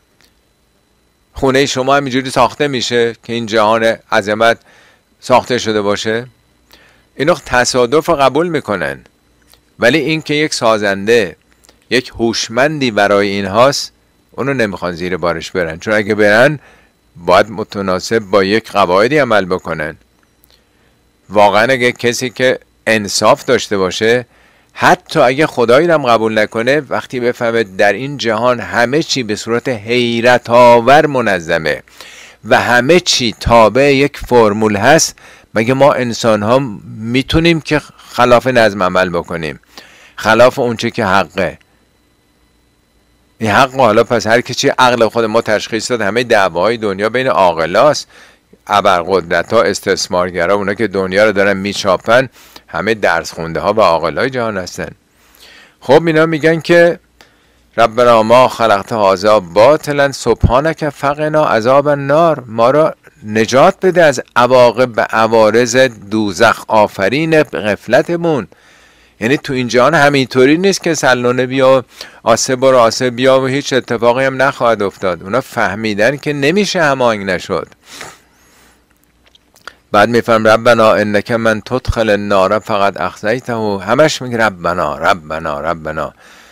خونه شما همینجوری ساخته میشه که این جهان عظمت ساخته شده باشه. اینو تصادف رو قبول میکنن، ولی این که یک سازنده، یک هوشمندی برای این هاست، اونو نمیخوان زیر بارش برن، چون اگه برن باید متناسب با یک قواعدی عمل بکنن. واقعا اگه کسی که انصاف داشته باشه، حتی اگه خدایی رو قبول نکنه، وقتی بفهمه در این جهان همه چی به صورت حیرت آور منظمه و همه چی تابع یک فرمول هست، مگه ما انسان ها میتونیم که خلاف نظم عمل بکنیم، خلاف اونچه که حقه؟ این حق حالا پس هر کسی عقل خود ما تشخیص داد. همه دعواهای دنیا بین عاقلاست، ابرقدرت ها، استثمارگرا، اونا که دنیا رو دارن میچاپن، همه درس خونده ها و عاقلای جهان هستن. خب اینا میگن که ربنا ما خلقت هذا باطلا سبحانک فقنا عذاب النار، ما را نجات بده از عواقب عوارض دوزخ آفرین غفلتمون. یعنی تو این جهان همینطوری نیست که سلانه بیا آسه برو آسه بیا و هیچ اتفاقی هم نخواهد افتاد. اونا فهمیدن که نمیشه هماهنگ نشد. بعد میفهم ربنا انک من تدخل النار فقط اخزیته. همش میگه ربنا ربنا ربنا.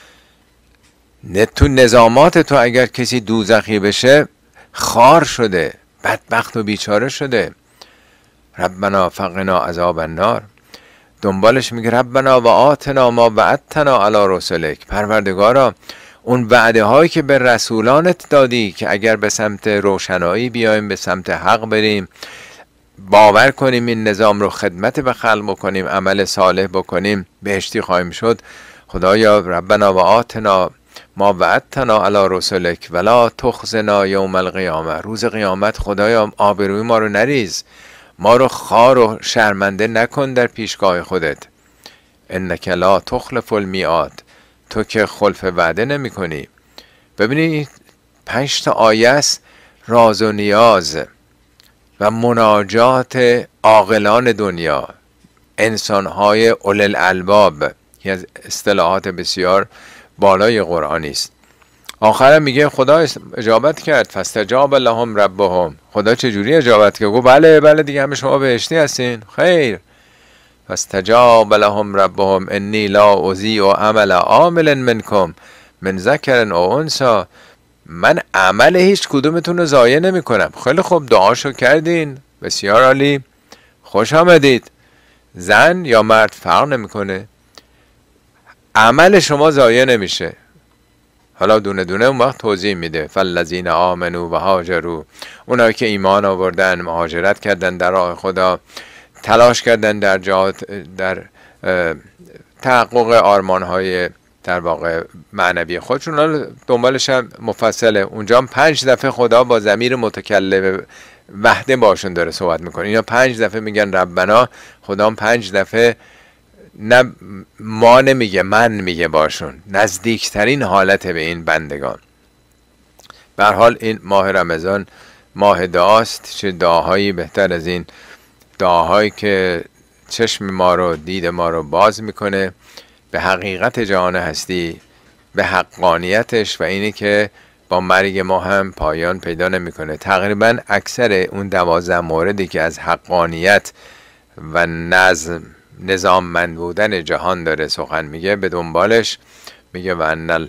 نه تو نظامات تو اگر کسی دوزخی بشه خار شده، بدبخت و بیچاره شده. ربنا فقنا عذاب النار. دنبالش میگه ربنا و آتنا ما وعدتنا علی رسلک. پروردگارا اون وعده هایی که به رسولانت دادی که اگر به سمت روشنایی بیایم، به سمت حق بریم، باور کنیم این نظام رو، خدمت به خلق بکنیم، عمل صالح بکنیم، بهشتی خواهیم شد. خدایا ربنا و آتنا ما وعدتنا علی رسلک ولا تخزنا یوم القیامه. روز قیامت خدایا آبروی ما رو نریز، ما رو خار و شرمنده نکن در پیشگاه خودت. انک لا تخلف المیعاد. تو که خلف وعده نمی کنی. ببینید پنج تا آیه است راز و نیاز و مناجات عاقلان دنیا، انسانهای اول الالباب. یکی از اصطلاحات بسیار بالای قرآنی است. آخرم میگه خدا اجابت کرد، فاستجاب لهم ربهم. خدا چجوری اجابت کرد؟ گفت بله بله دیگه همه شما بهشتی هستین. خیر. فاستجاب لهم ربهم انی لا اضیع عمل عامل منکم من ذکر او انثی. من عمل هیچ کدومتون رو ضایع نمی کنم. خیلی خوب دعاشو کردین، بسیار عالی، خوش آمدید. زن یا مرد فرق نمیکنه، عمل شما ضایع نمیشه. حالا دونه دونه اون وقت توضیح میده. فالذین آمنوا و هاجروا. اونایی که ایمان آوردن، مهاجرت کردن در راه خدا، تلاش کردن در جهات در تحقق آرمانهای در واقع معنوی خودشون. دنبالش هم مفصله. اونجا هم پنج دفعه خدا با ضمیر متکلم وحده باشون داره صحبت میکنه. اینا پنج دفعه میگن ربنا، خدا هم پنج دفعه نه ما نمیگه، من میگه باشون. نزدیکترین حالت به این بندگان. به هر حال این ماه رمضان ماه دعاست. چه دعاهایی بهتر از این دعاهایی که چشم ما رو، دید ما رو باز میکنه به حقیقت جهان هستی، به حقانیتش و اینی که با مرگ ما هم پایان پیدا نمیکنه. تقریبا اکثر اون دوازده موردی که از حقانیت و نظم نظاممند بودن جهان داره سخن میگه، به دنبالش میگه و ان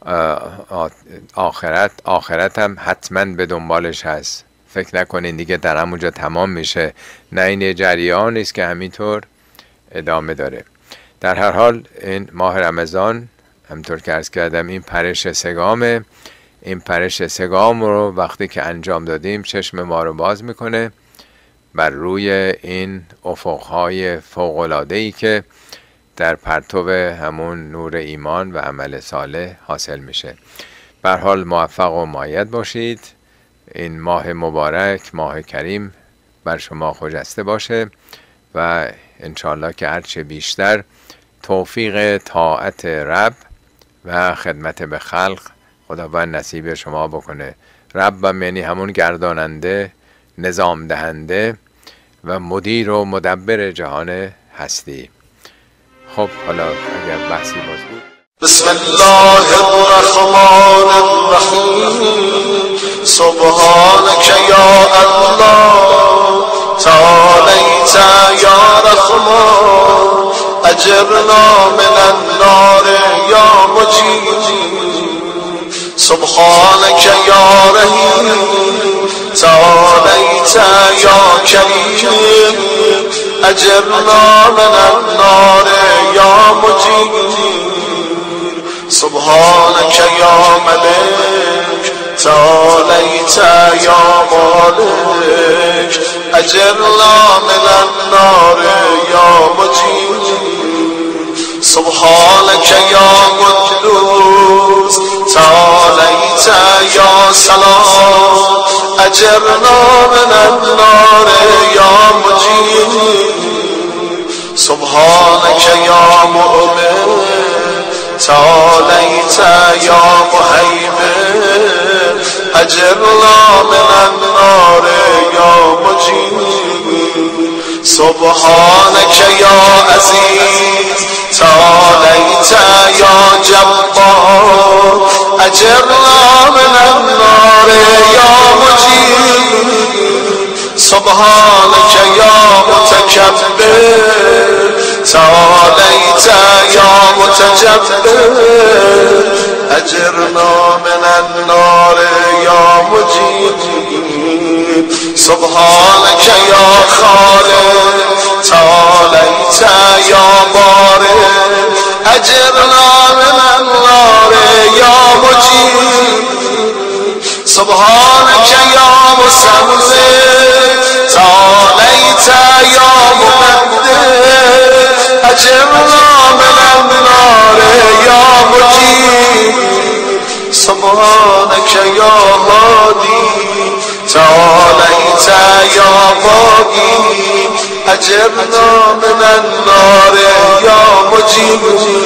آخرت آخرت هم حتما به دنبالش هست. فکر نکنین دیگه در همونجا تمام میشه. نه، این جریان است که همینطور ادامه داره. در هر حال این ماه رمضان همطور که عرض کردم این پرش سگامه. این پرش سگام رو وقتی که انجام دادیم چشم ما رو باز میکنه بر روی این افقهای فوق‌العاده‌ای که در پرتو همون نور ایمان و عمل صالح حاصل میشه. به هر حال موفق و مؤید باشید. این ماه مبارک، ماه کریم بر شما خجسته باشه و انشالله که هرچه بیشتر توفیق طاعت رب و خدمت به خلق خداوند نصیب شما بکنه. رب یعنی همون گرداننده، نظام دهنده و مدیر و مدبر جهان هستی. خب حالا اگر بحثی باز بود. بسم الله الرحمن الرحیم. سبحانك یا الله تعالیت یا رحمان اجرنا من النار یا مجید. سبحانك یا رحیم تعالیت یا کریم اجرنا من النار یا مجید. سبحانك یا ملک تعالیت یا مالک اجرنا من النار یا مجید. سبحانك یا قدوس تعالیت یا سلام اجرنا من النار یا مجید. سبحانك یا مؤمن تعالیت یا مهیمن اجرنا من النار یا مجید. سبحانك یا عزیز تعالیت یا جبار اجرنا من النار یا مجید. سبحانك یا تعاليت يا متجبر أجرنا من النار يا مجيب سبحانك يا خالق تعاليت يا بارئ أجرنا من النار يا مجيب سبحانك يا مسلم تعاليت يا مقدر أجرنا من النار يا مجيب سبحانك يا هادي تعاليت يا باقي أجرنا من النار يا مجيب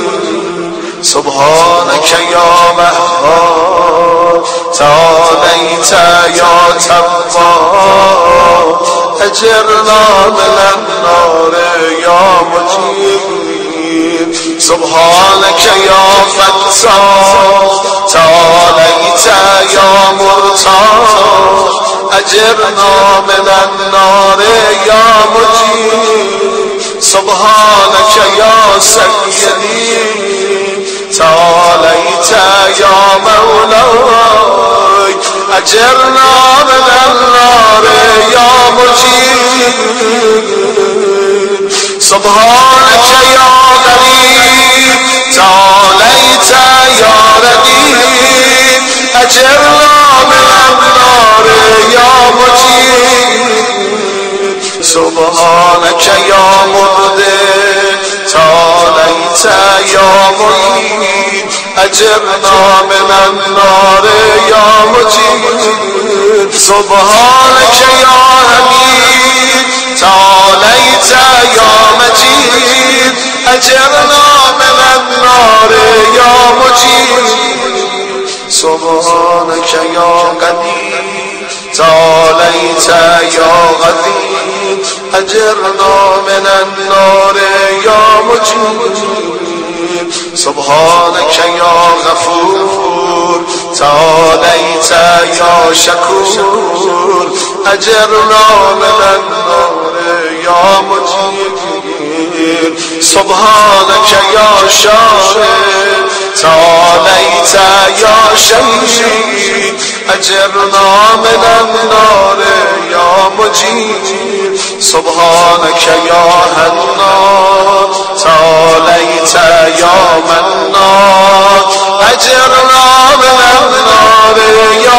سبحانك يا مهار تعاليت يا تواب أجرنا من النار يا مجيب سبحانك يا فتاح تعاليت يا مرتاح أجرنا من النار يا مجيب سبحانك يا سيدي تعاليت يا مولاي أجرنا من النار يا مجيب سبحانك يا غريب تعاليت يا رديف أجرنا من النار يا مجيب سبحانك يا مبدع تعاليت يا معين أجرنا من النار يا مجيب سبحانك يا حميد تعاليت يا مجيد أجرنا من النار يا مجيب سبحانك يا قدير تعاليت يا غفير أجرنا من النار يا مجيب سبحانك يا غفور تعاليت يا شكور أجرنا من النار يا مجيب سبحانك يا شاهد تعاليت يا شهيد أجرنا من النار يا مجيب سبحانك يا حنان تعاليت يا منان أجرنا من النار يا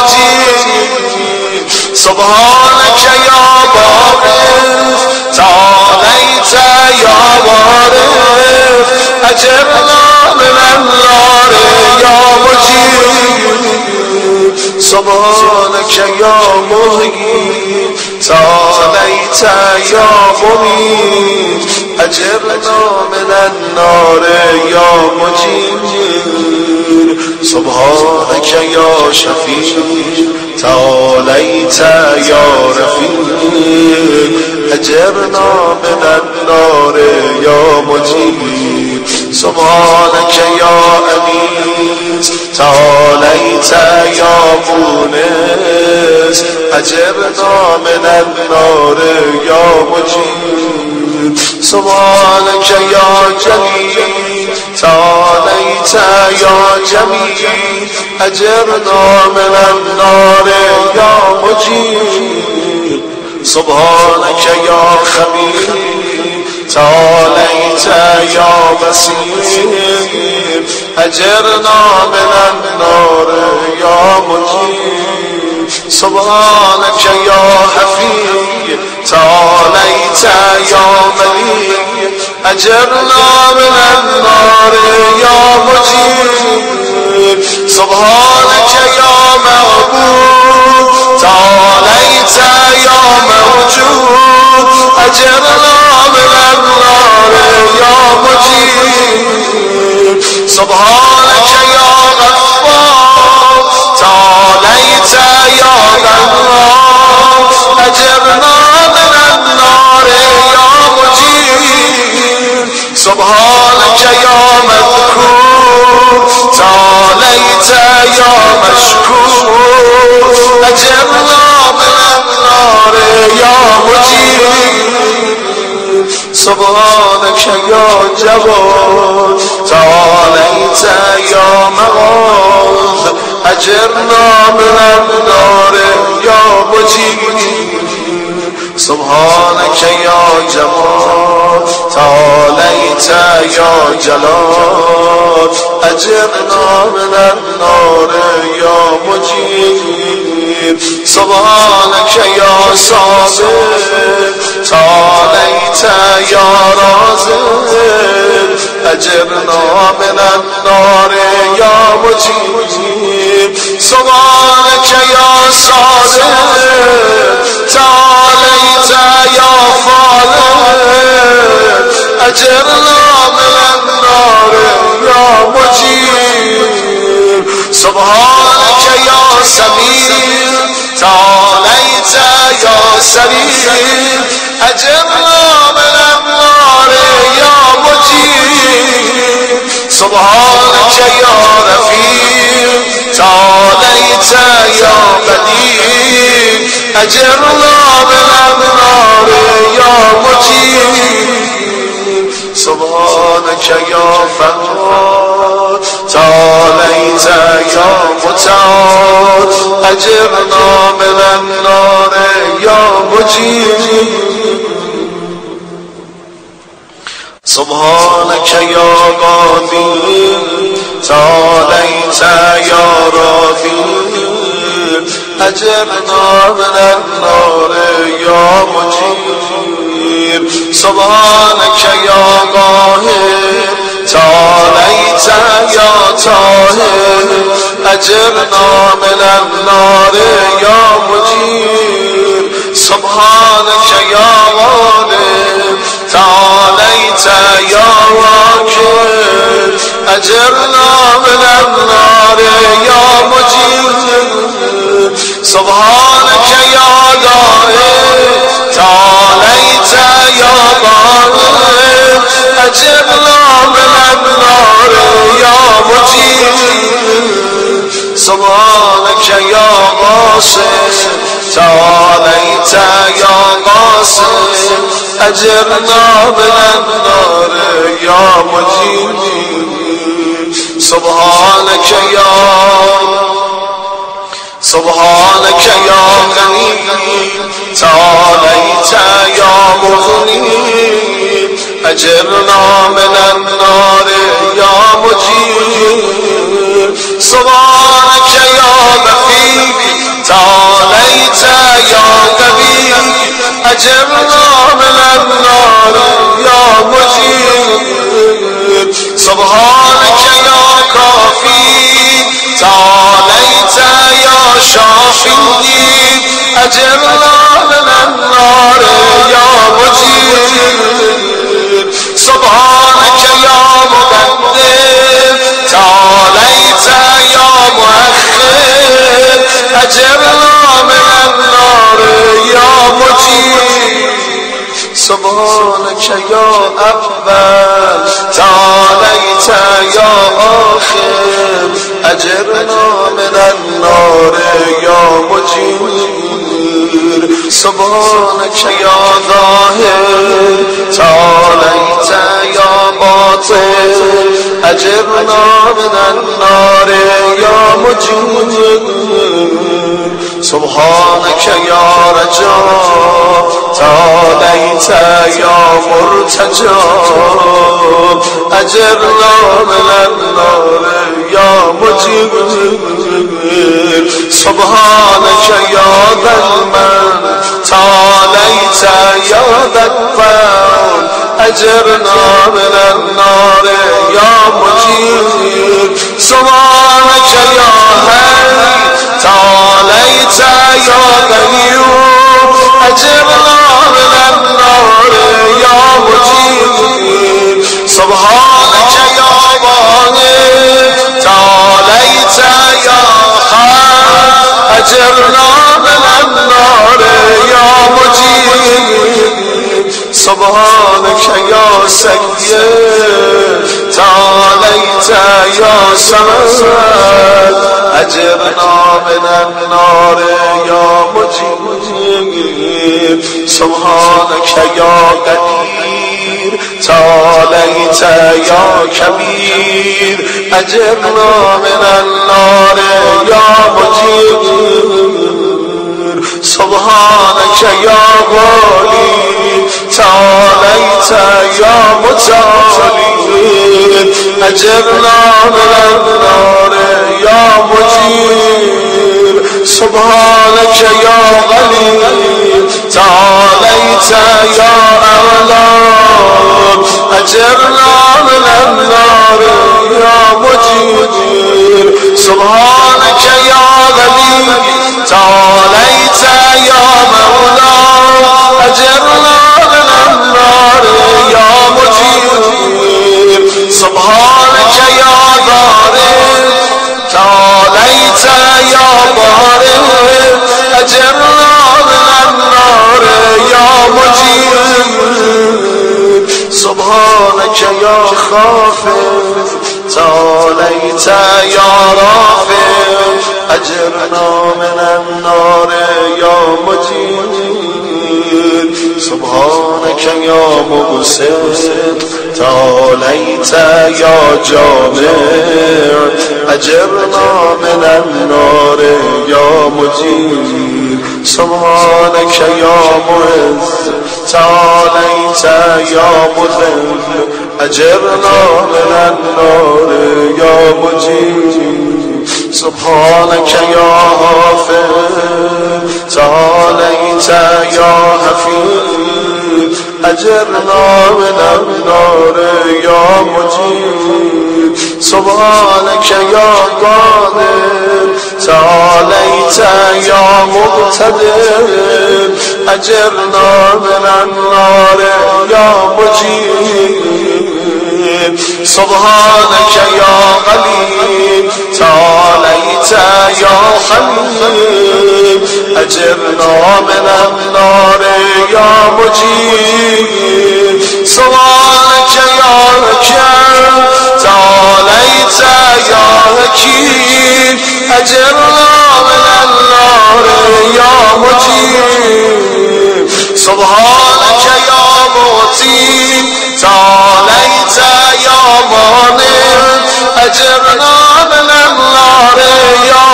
مجيب سبحانك يا باقر تعاليت يا وارث أجرنا من النار يا مجيب سبحانك يا مهيب تعاليت يا مميت أجرنا من النار يا مجيب سبحانك يا شفيع تعاليت يا رفيق أجرنا من النار يا مجيب سبحانك يا أنيس تعاليت يا مونس أجرنا من النار يا مجيب سبحانك يا جليل تعاليت يا جميل أجرنا من النار يا مجيب سبحانك يا خبير تعاليت يا بصير أجرنا من النار يا مجيب سبحانك يا حفيظ تعاليت يا مليك أجرنا من النار يا مجيب سبحانك يا معبود تعاليت يا موجود أجرنا من النار يا مجيب سبحانك يا غفار تعاليت يا غفار أجرنا من النار يا مجيب سبحانك يا مذكور تعاليت يا مشكور أجرنا من النار يا مجيب يا جواد تعاليت يا مغاث أجرنا من النار يا مجيب سبحانك يا جمال تعاليت يا جلال أجرنا من النار يا مجيب سبحانك يا صابر تعاليت يا رازق أجرنا من النار يا مجيب سبحانك يا صادق تعاليت يا خالق أجرنا من النار يا مجيب سبحانك يا سميع تعاليت يا سميع أجرنا من النار يا مجيب سبحانك يا رفيع تعاليت يا بديع أجرنا من النار يا مجيب سبحانك يا فقار تعاليت يا متعال أجرنا من النار يا مجيب سبحانك يا قادر تعاليت يا رافع أجرنا من النار يا مجيب سبحانك يا قاهر تعاليت يا طاهر أجرنا من النار يا مجيب سبحانك يا غالب تعاليت يا واكب أجرنا من النار يا مجيب سبحانك يا دائم تعاليت يا ضارب أجرنا من النار يا مجيب سبحانك يا قاسم تعاليت يا قاسم أجرنا من النار يا مجيب سبحانك يا سبحانك يا غني تعاليت يا مغني أجرنا من النار يا مجيب سبحانك يا بخيل تعاليت يا قوي أجرنا من النار يا مجيب سبحانك يا كافي تعاليت يا شافي أجرنا من النار يا مجيب سبحانك يا مقدم تعاليت يا مؤخر أجرنا من النار يا مجيب سبحانك يا أول تعاليت يا آخر أجرنا من النار يا مجير سبحانك يا ظاهر تعاليت يا باطن أجرنا من النار يا مجير سبحانك يا رجاء تعاليت يا مرتجى أجرنا من النار يا مجيب سبحانك يا ذا المن تعاليت يا ذا الطول أجرنا من النار يا مجيب سبحانك يا حي تعاليت يا قيوم أجرنا من النار يا مجيب سبحانك يا واحد تعاليت يا حي أجرنا من النار يا مجيب سبحانك يا سيد تعاليت يا سمد أجرنا من النار يا مجيب سبحانك يا قدير تعاليت تعاليت يا كبير أجرنا من النار يا مجير سبحانك يا والي تعاليت يا متعالي أجرنا من النار يا مجير سبحانك يا غني تعاليت يا أعلى أجرنا من النار يا مجير سبحانك يا غني تعاليت يا مولا أجرنا من النار يا مجير سبحانك يا بارئ تعاليت يا بارئ أجرنا من النار يا مجير سبحانك يا خافض تعاليت يا رافع أجرنا من النار يا مجير سبحانك يا مبسط تعاليت يا جامع أجرنا من النار يا مجير سبحانك يا معز تعاليت يا مذل أجرنا من النار يا مجير سبحانك يا حافظ تعاليت يا حفيظ أجرنا من النار يا مجير سبحانك يا قادر تعاليت يا مقتدر أجرنا من النار يا مجير سبحانك يا غني تعاليت يا حليم أجرنا من النار يا مجير سبحانك يا حكيم تعاليت يا حكيم أجرنا من النار يا مجير سبحانك يا موتي تعاليت يا مانع أجرنا من النار يا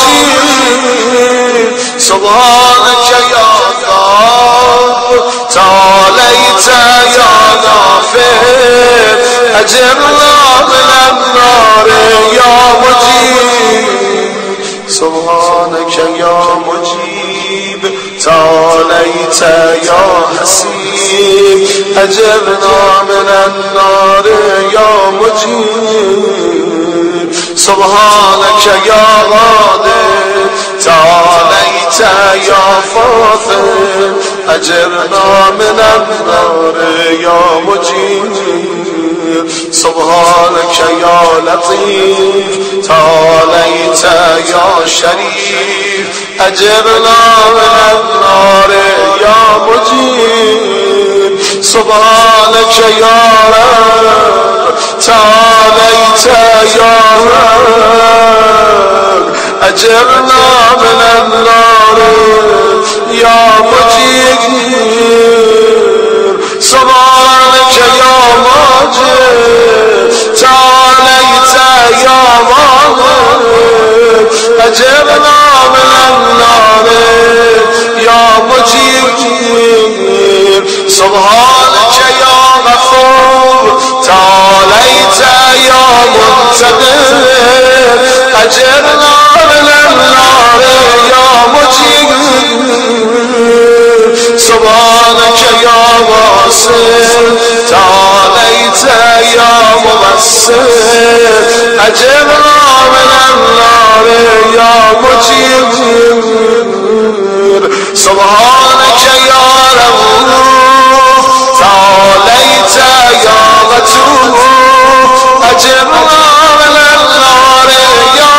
مجير سبحانك يا غافر تعاليت يا غافر أجرنا من النار يا مجير سبحانك يا مجيب تعاليت يا حسيب أجرنا من النار يا مجيب سبحانك يا غادر تعاليت يا فاضل أجرنا من النار يا مجيب سبحانك يا لطيف تعاليت يا شريف أجرنا من النار يا مجيب سبحانك يا رب تعاليت يا رب أجرنا من النار يا مجيب سبحانك يا ماجد تعاليت يا ماجد أجرنا من النار يا مجيب سبحانك يا غفور تعاليت يا منتقم أجرنا من النار يا مجيب سبحانك يا واصل تعاليت يا مبصر أجرنا من النار يا مجيب سبحانك يا رؤوف تعاليت يا غفور أجرنا من النار يا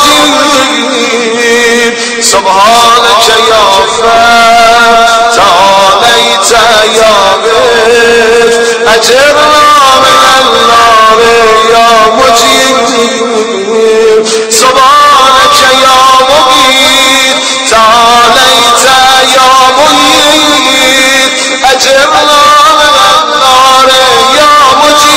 مجيب سبحانك يا فتاح تعاليت يا غيث أجرنا من النار يا مجيب سبحانك يا مغيث تعاليت يا مغيث أجرنا من النار يا مجيب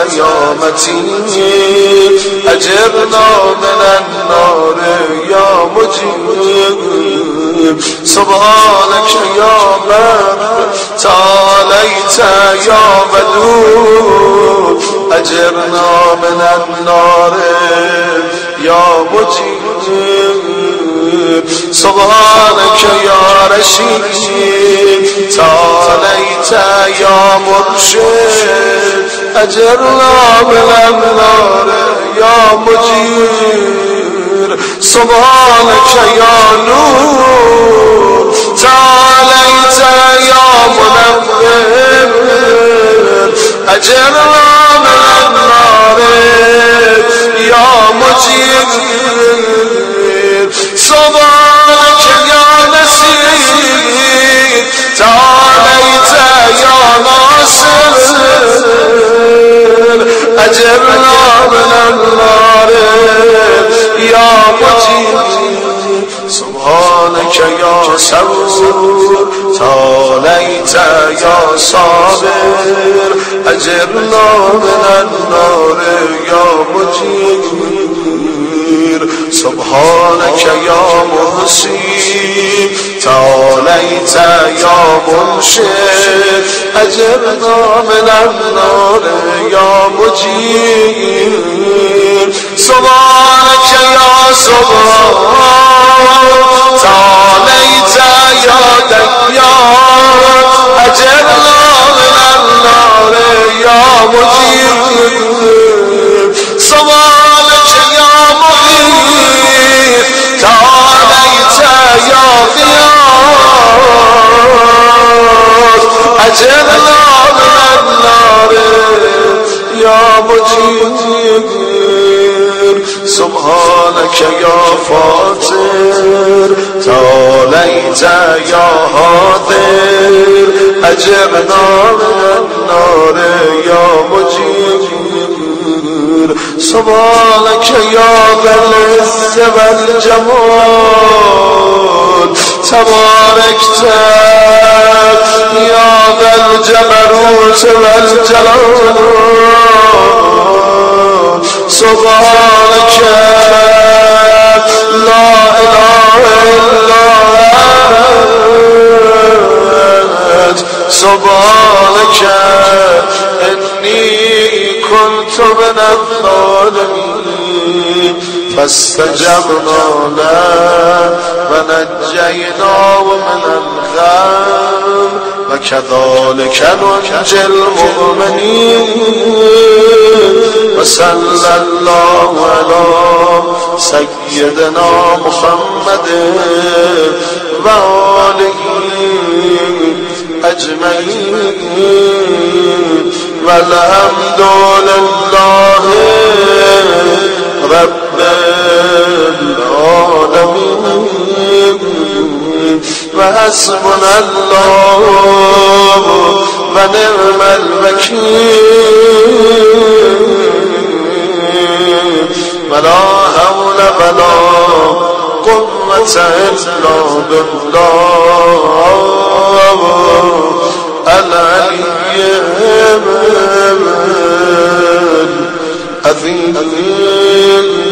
يا متين أجرنا من النار يا مجيب سبحانك يا من تعاليت يا بدور أجرنا من النار يا مجيب سبحانك يا رشيد تعاليت يا مرشد أجرنا من النار يا مجير سبحانك يا نور تعاليت يا منور أجرنا من النار يا مجير سبحانك يا نسير تعاليت يا ناصر أجرنا من النار يا مجيب سبحانك يا صبور تعاليت يا صابر أجرنا من النار يا مجيب سبحانك يا محسن تعاليت يا منشد أجرنا من النار يا مجيب سبحانك يا صبر تعاليت يا ديان أجرنا من النار يا مجيب سبحانك يا مغيث تعاليت يا غياث أجرنا من النار يا مجيب سبحانك يا فاطر تعاليت يا هادر أجرنا من النار يا مجيب سبحانك يا ذا العز والجمال تباركت يا ذا الجبروت والجلال سبحانك لا إله إلا أنت سبحانك إني كنت من الظالمين فاستجبنا له ونجيناه من الغم وكذلك ننجي المؤمنين وصلى الله على سيدنا محمد وآله أجمعين والحمد لله رب العالمين وحسبنا الله ونعم الوكيل ولا حول ولا قوة إلا بالله العلي العظيم